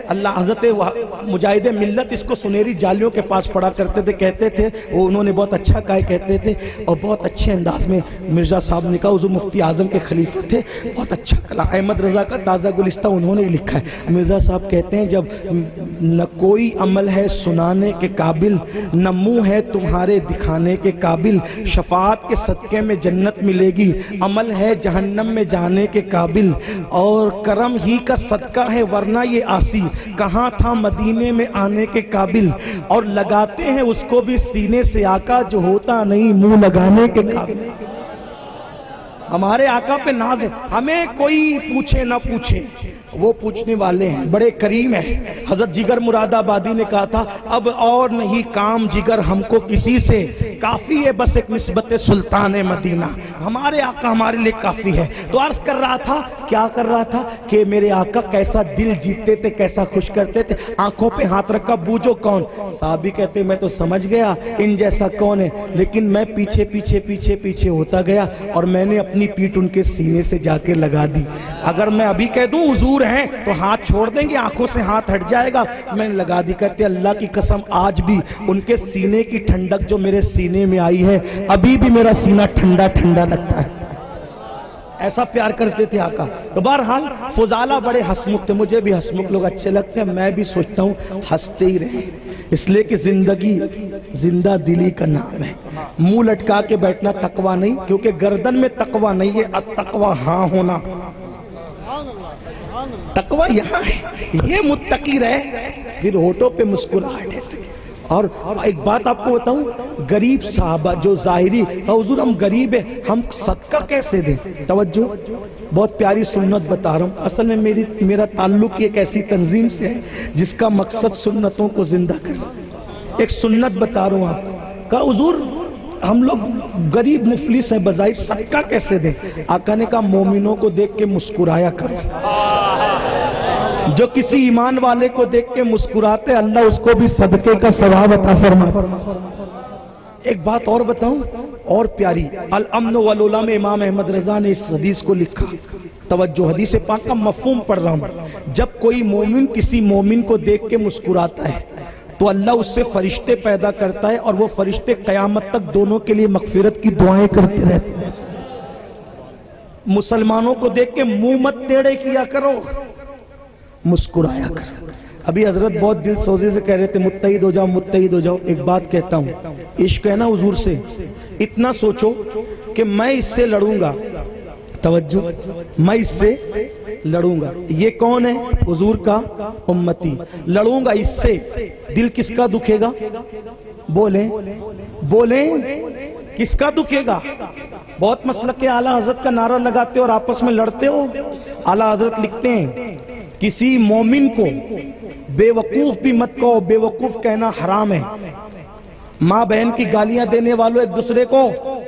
اللہ حضرت مجاہد ملت اس کو سنہری جالیوں کے پاس پڑھا کرتے تھے، کہتے تھے وہ انہوں نے بہت اچھا کہا کہتے تھے اور بہت اچھے انداز میں مرزا صاحب نے کہا، حضور مفتی اعظم کے خلیفہ تھے، بہت اچھا کلام، احمد رضا کا تازہ گلستہ انہوں نے لکھا ہے۔ مرزا صاحب کہتے ہیں جب نہ کوئی عمل ہے سنانے کے قابل، نہ منہ ہے تمہارے دکھانے کے قابل، شفاعت کے صدقے میں جنت ملے گی، عمل ہے جہنم میں جانے کے قابل، اور کرم ہی کا صدقہ ہے ورنہ یہ آسی کہاں تھا مدینے میں آنے کے قابل، اور لگاتے ہیں اس کو بھی سینے سے آقا جو ہوتا نہیں منہ لگانے کے قابل۔ ہمارے آقا پہ ناز ہے، ہمیں کوئی پوچھے نہ پوچھے، وہ پوچھنے والے ہیں، بڑے کریم ہیں۔ حضرت جگر مراد آبادی نے کہا تھا اب اور نہیں کام جگر ہم کو کسی سے، کافی ہے بس ایک نسبت سلطان مدینہ، ہمارے آقا ہمارے لئے کافی ہے۔ تو عرض کر رہا تھا، کیا کر رہا تھا کہ میرے آقا کیسا دل جیتے تھے، کیسا خوش کرتے تھے، آنکھوں پہ ہاتھ رکھا بوجھو کون، صحابی کہتے میں تو سمجھ گیا ان جیسا کون ہے، لیکن میں پیچھے پیچھے پیچھے پیچھے ہوتا گیا اور میں نے اپنی پیٹ ان کے سینے سے جا کے لگا دی۔ اگر میں ابھی کہہ دوں حضور ہیں تو ہاتھ چھوڑ دیں گے، آنکھوں سے ہاتھ ہٹ جائے گا، میں نے لگا دی۔ کہتے اللہ کی قسم آج بھی ان کے سینے کی ٹھنڈک جو میرے سینے میں آئی ہے، ابھی بھی میرا سینہ ٹھنڈا ٹھنڈا لگتا ہے، ایسا پیار کرتے تھے آقا۔ تو بہرحال فضالہ بڑے ہسمکھ تھے، مجھے بھی ہسمکھ لوگ اچھے لگتے ہیں، میں بھی سوچتا ہوں ہنستے ہی رہیں، اس لیے کہ زندگی زندہ دلی کا نام ہے۔ منہ لٹکا کے بیٹھنا تقویٰ نہیں، کیونکہ گردن میں تقویٰ نہیں ہے، التقویٰ ہاں ہونا، تقویٰ یہاں ہے، یہ متقی رہے پھر ہونٹوں پہ مسکراہٹ ہے۔ اور ایک بات آپ کو بتاؤں، غریب صحابہ جو ظاہری حضور ہم غریب ہیں ہم صدقہ کیسے دیں، توجہ بہت پیاری سنت بتا رہا ہوں، اصل میں میرا تعلق ایک ایسی تنظیم سے ہے جس کا مقصد سنتوں کو زندہ کرنا۔ ایک سنت بتا رہا ہوں آپ کو، کہا حضور ہم لوگ غریب مفلس ہیں بظاہر صدقہ کیسے دیں، آقا نے کہا مومنوں کو دیکھ کے مسکرایا کرو، جو کسی ایمان والے کو دیکھ کے مسکراتے اللہ اس کو بھی صدقے کا ثواب عطا فرمائے۔ ایک بات اور بتاؤں اور پیاری، الامن والعلا میں امام احمد رضا نے اس حدیث کو لکھا، توجہ حدیث پاک کا مفہوم پڑھ رہا ہوں، جب کوئی مومن کسی مومن کو دیکھ کے مسکراتا ہے تو اللہ اس سے فرشتے پیدا کرتا ہے اور وہ فرشتے قیامت تک دونوں کے لیے مغفرت کی دعائیں کرتے رہتے ہیں۔ مسلمانوں کو دیکھ کے منہ مت ٹیڑھے کیا کرو، مسکرایا کرو۔ ابھی حضرت بہت دل سوزی سے کہہ رہے تھے متحد ہو جاؤ متحد ہو جاؤ، ایک بات کہتا ہوں، عشق ہے نا حضور سے، اتنا سوچو کہ میں اس سے لڑوں گا، توجہ میں اس سے لڑوں گا، یہ کون ہے حضور کا امتی، لڑوں گا اس سے، دل کس کا دکھے گا، بولیں بولیں کس کا دکھے گا؟ بہت مسلک کے اعلیٰ حضرت کا نعرہ لگاتے اور آپس میں لڑتے ہو، اعلیٰ حضرت لکھتے ہیں کسی مومن کو بے وقوف بھی مت کہو، بے وقوف کہنا حرام ہے۔ ماں بہن کی گالیاں دینے والوں ایک دوسرے کو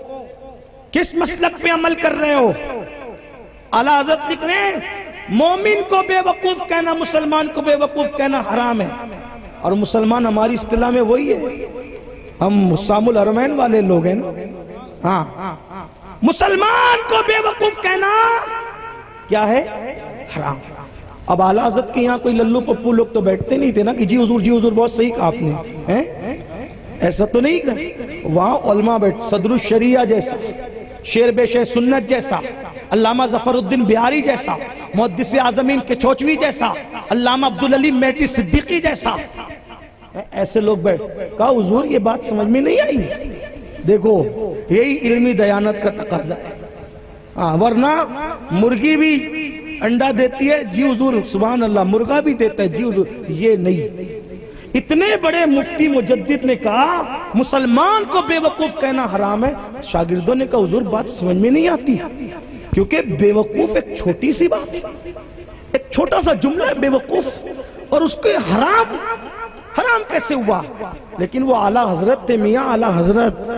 کس مسلک پہ عمل کر رہے ہو؟ اعلیٰ حضرت لکھ رہے ہیں مومن کو بے وقوف کہنا، مسلمان کو بے وقوف کہنا حرام ہے، اور مسلمان ہماری اصطلاح میں وہی ہے، ہم حسام الحرمین والے لوگ ہیں نا، ہاں مسلمان کو بے وقوف کہنا کیا ہے؟ حرام۔ اب اعلیٰ حضرت کے یہاں کوئی للو پپو لوگ تو بیٹھتے نہیں تھے نا کہ جی حضور بہت صحیح کہا آپ نے، ایسا تو نہیں کہا، وہاں علماء بیٹھ، صدر الشریعہ جیسا، شیر بے شیر سنت جیسا، علامہ ظفر الدین بہاری جیسا، محدث اعظمین کے چوچوی جیسا، علامہ عبدالعلیم میٹی صدیقی جیسا، ایسے لوگ بیٹھ، کہا حضور یہ بات سمجھ میں نہیں آئی، دیکھو یہی علمی دیانت کا تقاضا ہے، ورنہ مرغی بھی انڈا دیتی ہے جی حضور سبحان اللہ، مرغا بھی دیتا ہے جی حضور، یہ نہیں۔ اتنے بڑے مفتی مجدد نے کہا مسلمان کو بے وقوف کہنا حرام ہے، شاگردوں نے کہا حضور بات سمجھ میں نہیں آتی، کیونکہ بے وقوف ایک چھوٹی سی بات ہے، ایک چھوٹا سا جملہ ہے بے وقوف، اور اس کے حرام کیسے ہوا؟ لیکن وہ اعلیٰ حضرت تھے میاں، اعلیٰ حضرت،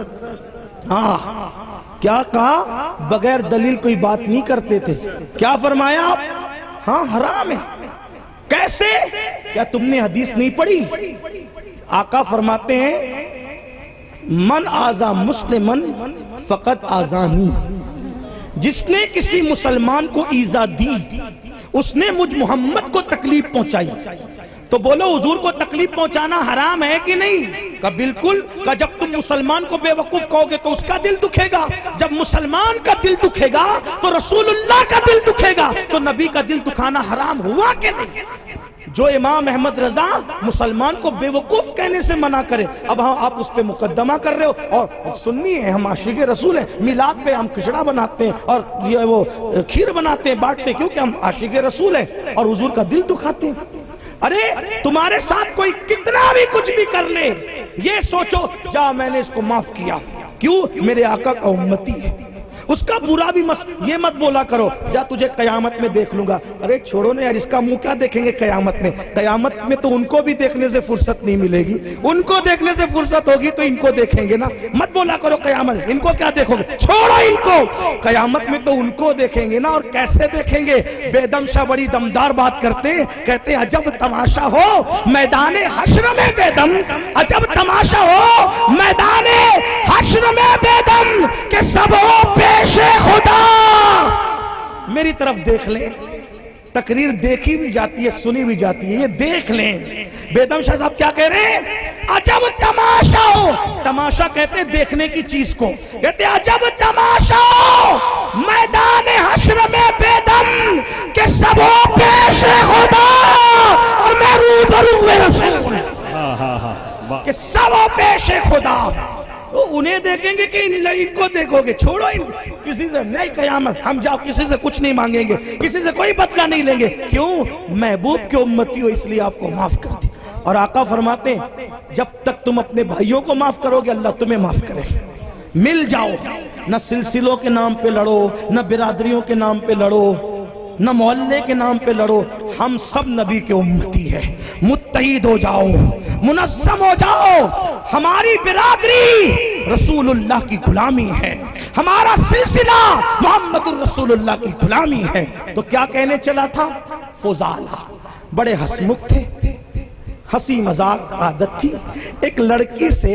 کیا کہا؟ بغیر دلیل کوئی بات نہیں کرتے تھے، کیا فرمایا آپ؟ ہاں حرام ہے، کیسے؟ کیا تم نے حدیث نہیں پڑھی؟ آقا فرماتے ہیں من آذا مسلمن فقط آذانی، جس نے کسی مسلمان کو ایذا دی اس نے مجھ محمد کو تکلیف پہنچائی۔ تو بولو حضور کو تکلیف پہنچانا حرام ہے کہ نہیں؟ کہا بالکل. کہا جب تم مسلمان کو بے وقوف کہو گے تو اس کا دل دکھے گا. جب مسلمان کا دل دکھے گا تو رسول اللہ کا دل دکھے گا. تو نبی کا دل دکھانا حرام ہوا کہ نہیں؟ جو امام احمد رضا مسلمان کو بے وقوف کہنے سے منع کرے، اب آپ اس پہ مقدمہ کر رہے ہو. اور سنی ہے، ہم عاشق رسول ہیں، میلاد پہ ہم کھچڑا بناتے ہیں اور یہ وہ کھیر بناتے ہیں، بانٹتے ہیں، کیونکہ ہم عاشق رسول ہیں اور حضور کا دل دکھاتے ہیں. ارے تمہارے ساتھ کوئی کتنا بھی کچھ بھی کر لے، یہ سوچو جا میں نے اس کو معاف کیا، کیوں؟ میرے آقا کا امتی ہے. اس کا برا بھی یہ مت بولا کرو جا تجھے قیامت میں دیکھ لوں گا. ارے چھوڑو نا یار، اس کا منہ کیا دیکھیں گے قیامت میں؟ قیامت میں تو ان کو بھی دیکھنے سے فرصت نہیں ملے گی. ان کو دیکھنے سے فرصت ہوگی تو ان کو دیکھیں گے نا. مت بولا کرو قیامت ان کو کیا دیکھو گے، چھوڑو ان کو. قیامت میں تو ان کو دیکھیں گے نا. اور کیسے دیکھیں گے؟ بیدم شاہ بڑی دمدار بات کرتے ہیں، کہتے ہیں عجب تماشا ہو میدان حشر میں بیدم، عجب تماشا ہو میدان حشر میں بیدم کہ سب ہو پیش خدا. میری طرف دیکھ لیں، تقریر دیکھی بھی جاتی ہے، سنی بھی جاتی ہے، یہ دیکھ لیں. بیدم شاہ صاحب کیا کہہ رہے ہیں؟ عجب تماشا ہو. تماشا کہتے ہیں دیکھنے کی چیز کو، کہتے ہیں عجب تماشا ہو میدان حشر میں بیدم کہ سب ہو پیش خدا اور میں روبرو میں رسول کہ سب ہو پیش خدا. انہیں دیکھیں گے کہ ان کو دیکھو گے. چھوڑو ان کسی سے نہیں قیامت، ہم جاؤ کسی سے کچھ نہیں مانگیں گے، کسی سے کوئی بدلہ نہیں لیں گے. کیوں؟ محبوب کے امتی ہو اس لیے آپ کو معاف کر دی. اور آقا فرماتے ہیں جب تک تم اپنے بھائیوں کو معاف کرو گے اللہ تمہیں معاف کرے. مل جاؤ، نہ سلسلوں کے نام پہ لڑو، نہ برادریوں کے نام پہ لڑو، نہ محلے کے نام پہ لڑو. ہم سب نبی کے امتی ہیں. متحد ہو جاؤ، منظم ہو جاؤ. ہماری برادری رسول اللہ کی غلامی ہے، ہمارا سلسلہ محمد الرسول اللہ کی غلامی ہے. تو کیا کہنے چلا تھا؟ فضالہ بڑے ہسمکھ تھے، ہنسی مذاق عادت تھی. ایک لڑکی سے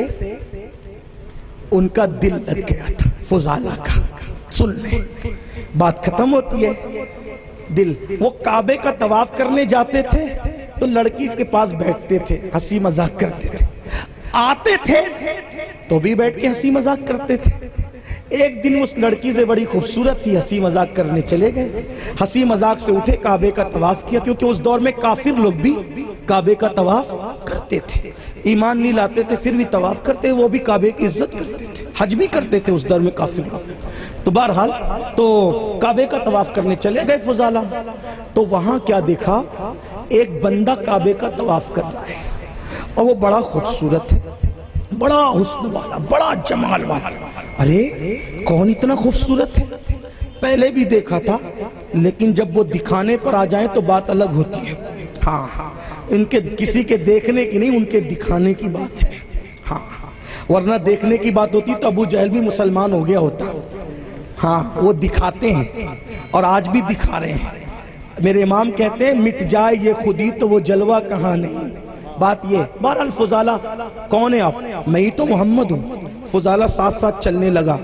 ان کا دل لگ گیا تھا، فضالہ کا. سن لیں، بات ختم ہوتی ہے. دل، وہ کعبے کا طواف کرنے جاتے تھے تو لڑکی کے پاس بیٹھتے تھے، ہنسی مذاق کرتے تھے. آتے تھے تو بھی بیٹھ کے ہنسی مذاق کرتے تھے. ایک دن اس لڑکی سے بڑی خوبصورت تھی، ہنسی مذاق کرنے چلے گئے. ہنسی مذاق سے اٹھے، کعبے کا طواف کیا، کیونکہ اس دور میں کافر لوگ بھی کعبے کا طواف کرتے تھے. ایمان نہیں لاتے تھے پھر بھی طواف کرتے، وہ بھی کعبے کی عزت کرتے تھے، حج بھی کرتے تھے اس دور میں کافر. تو بہرحال تو کعبے کا طواف کرنے چلے گئے فضالہ. تو وہاں کیا دیکھا؟ ایک بندہ کعبے کا طواف کر رہا ہے اور وہ بڑا خوبصورت ہے، بڑا حسن والا، بڑا جمال والا. ارے کون اتنا خوبصورت ہے؟ پہلے بھی دیکھا تھا، لیکن جب وہ دکھانے پر آ جائیں تو بات الگ ہوتی ہے. ہاں ان کے کسی کے دیکھنے کی نہیں، ان کے دکھانے کی بات ہے. ہاں ورنہ دیکھنے کی بات ہوتی تو ابو جہل بھی مسلمان ہو گیا ہوتا. ہاں وہ دکھاتے ہیں اور آج بھی دکھا رہے ہیں. میرے امام کہتے ہیں مٹ جائے یہ خودی تو وہ جلوہ کہاں نہیں. بات یہ. بہرحال فضالہ کون ہے آپ؟ میں ہی تو محمد ہوں. فضالہ ساتھ ساتھ چلنے لگا.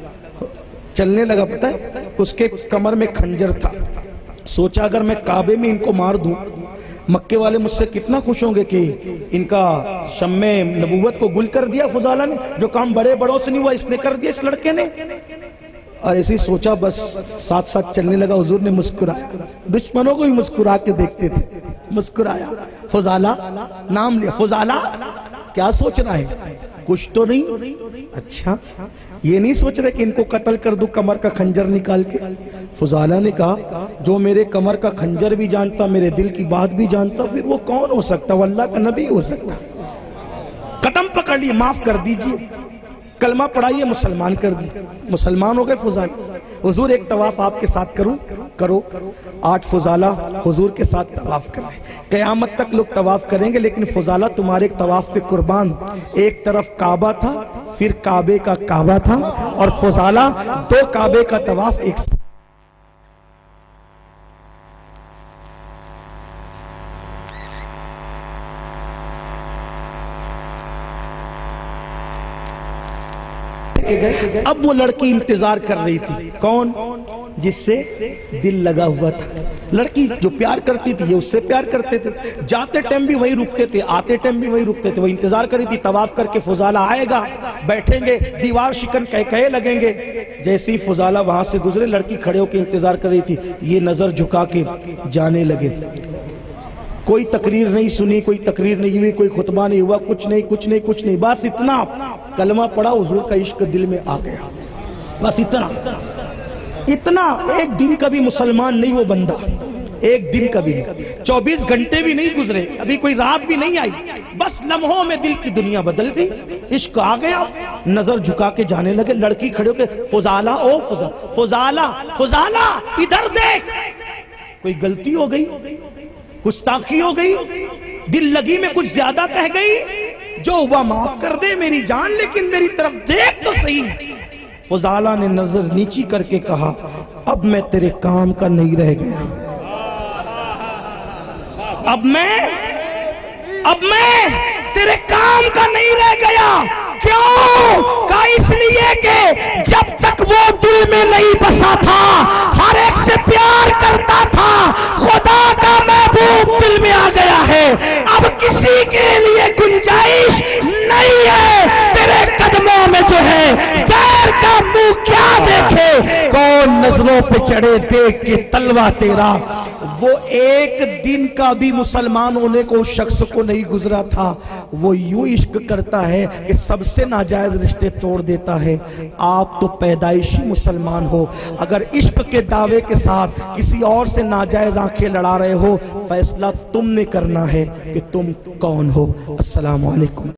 پتہ ہے اس کے کمر میں خنجر تھا. سوچا اگر میں کعبے میں ان کو مار دوں مکے والے مجھ سے کتنا خوش ہوں گے کہ ان کا شمع نبوت کو گل کر دیا فضالہ نے. جو کام بڑے بڑوں سے نہیں ہوا اس نے کر دیا، اس لڑکے نے. اور ایسے ہی سوچا، بس ساتھ ساتھ چلنے لگا. حضور نے مسکرایا، دشمنوں کو بھی مسکرا کے دیکھتے تھے. مسکرایا، فضالہ نام لیا. فضالہ کیا سوچ رہا ہے؟ کچھ تو نہیں. اچھا یہ نہیں سوچ رہے کہ ان کو قتل کر دوں کمر کا خنجر نکال کے؟ فضالہ نے کہا جو میرے کمر کا خنجر بھی جانتا، میرے دل کی بات بھی جانتا، پھر وہ کون ہو سکتا؟ وہ اللہ کا نبی ہو سکتا. قدم پکڑ لیے، معاف کر دیجئے، کلمہ پڑھائیے، مسلمان کر دی. مسلمان ہو گئے فضالہ. حضور ایک طواف آپ کے ساتھ کرو. 8 فضالہ حضور کے ساتھ طواف کریں. قیامت تک لوگ طواف کریں گے، لیکن فضالہ تمہارے ایک طواف پہ قربان. ایک طرف کعبہ تھا، پھر کعبے کا کعبہ تھا، اور فضالہ 2 کعبے کا طواف ایک ساتھ. اب وہ لڑکی انتظار کر رہی تھی. کون؟ جس سے دل لگا ہوا تھا. لڑکی جو پیار کرتی تھی یہ اس سے پیار کرتے تھے. جاتے ٹائم بھی وہی رکتے تھے, آتے ٹائم بھی وہی رکتے تھے. وہ انتظار کری تھی طواف کر کے فضالہ آئے گا, بیٹھیں گے, دیوار شکن کہے لگیں گے. جیسے ہی فضالہ وہاں سے گزرے لڑکی کھڑے ہو کے انتظار کر رہی تھی. یہ نظر جھکا کے جانے لگے. کوئی تقریر نہیں سنی, کوئی تقریر نہیں ہوئی, کوئی خطبہ نہیں ہوا, کچھ نہیں. بس اتنا کلمہ پڑھا, حضور کا عشق دل میں آ گیا. بس اتنا. ایک دن کا بھی مسلمان نہیں وہ بندہ, ایک دن کا بھی نہیں, 24 گھنٹے بھی نہیں گزرے, ابھی کوئی رات بھی نہیں آئی, بس لمحوں میں دل کی دنیا بدل گئی. عشق آ گیا, نظر جھکا کے جانے لگے. لڑکی کھڑے ہو کے فضالہ, او فضالہ ادھر دیکھ. کوئی غلطی ہو گئی, گستاخی ہو گئی, دل لگی میں کچھ زیادہ کہہ گئی, جو ہوا معاف کر دے میری جان, لیکن میری طرف دیکھ تو صحیح. فضالہ نے نظر نیچی کر کے کہا, اب میں تیرے کام کا نہیں رہ گیا. اب میں تیرے کام کا نہیں رہ گیا. کیوں؟ کہا اس لیے کہ جب تک وہ دل میں نہیں بسا تھا, ہر ایک سے پیار کرتا تھا, خدا کا محبوب دل میں آ گیا ہے. اب کسی کے لیے گنجائش نہیں ہے. تیرے قدموں میں جو ہے غیر کا منہ کیا دیکھے, کون نظروں پہ چڑھے دیکھ کے تلوا تیرا. وہ ایک دن کا بھی مسلمان ہونے کو اس شخص کو نہیں گزرا تھا. وہ یوں عشق کرتا ہے کہ سب سے ناجائز رشتے توڑ دیتا ہے. آپ تو پیدائشی مسلمان ہو, اگر عشق کے دعوے کے ساتھ کسی اور سے ناجائز آنکھیں لڑا رہے ہو, فیصلہ تم نے کرنا ہے کہ تم کون ہو. السلام علیکم.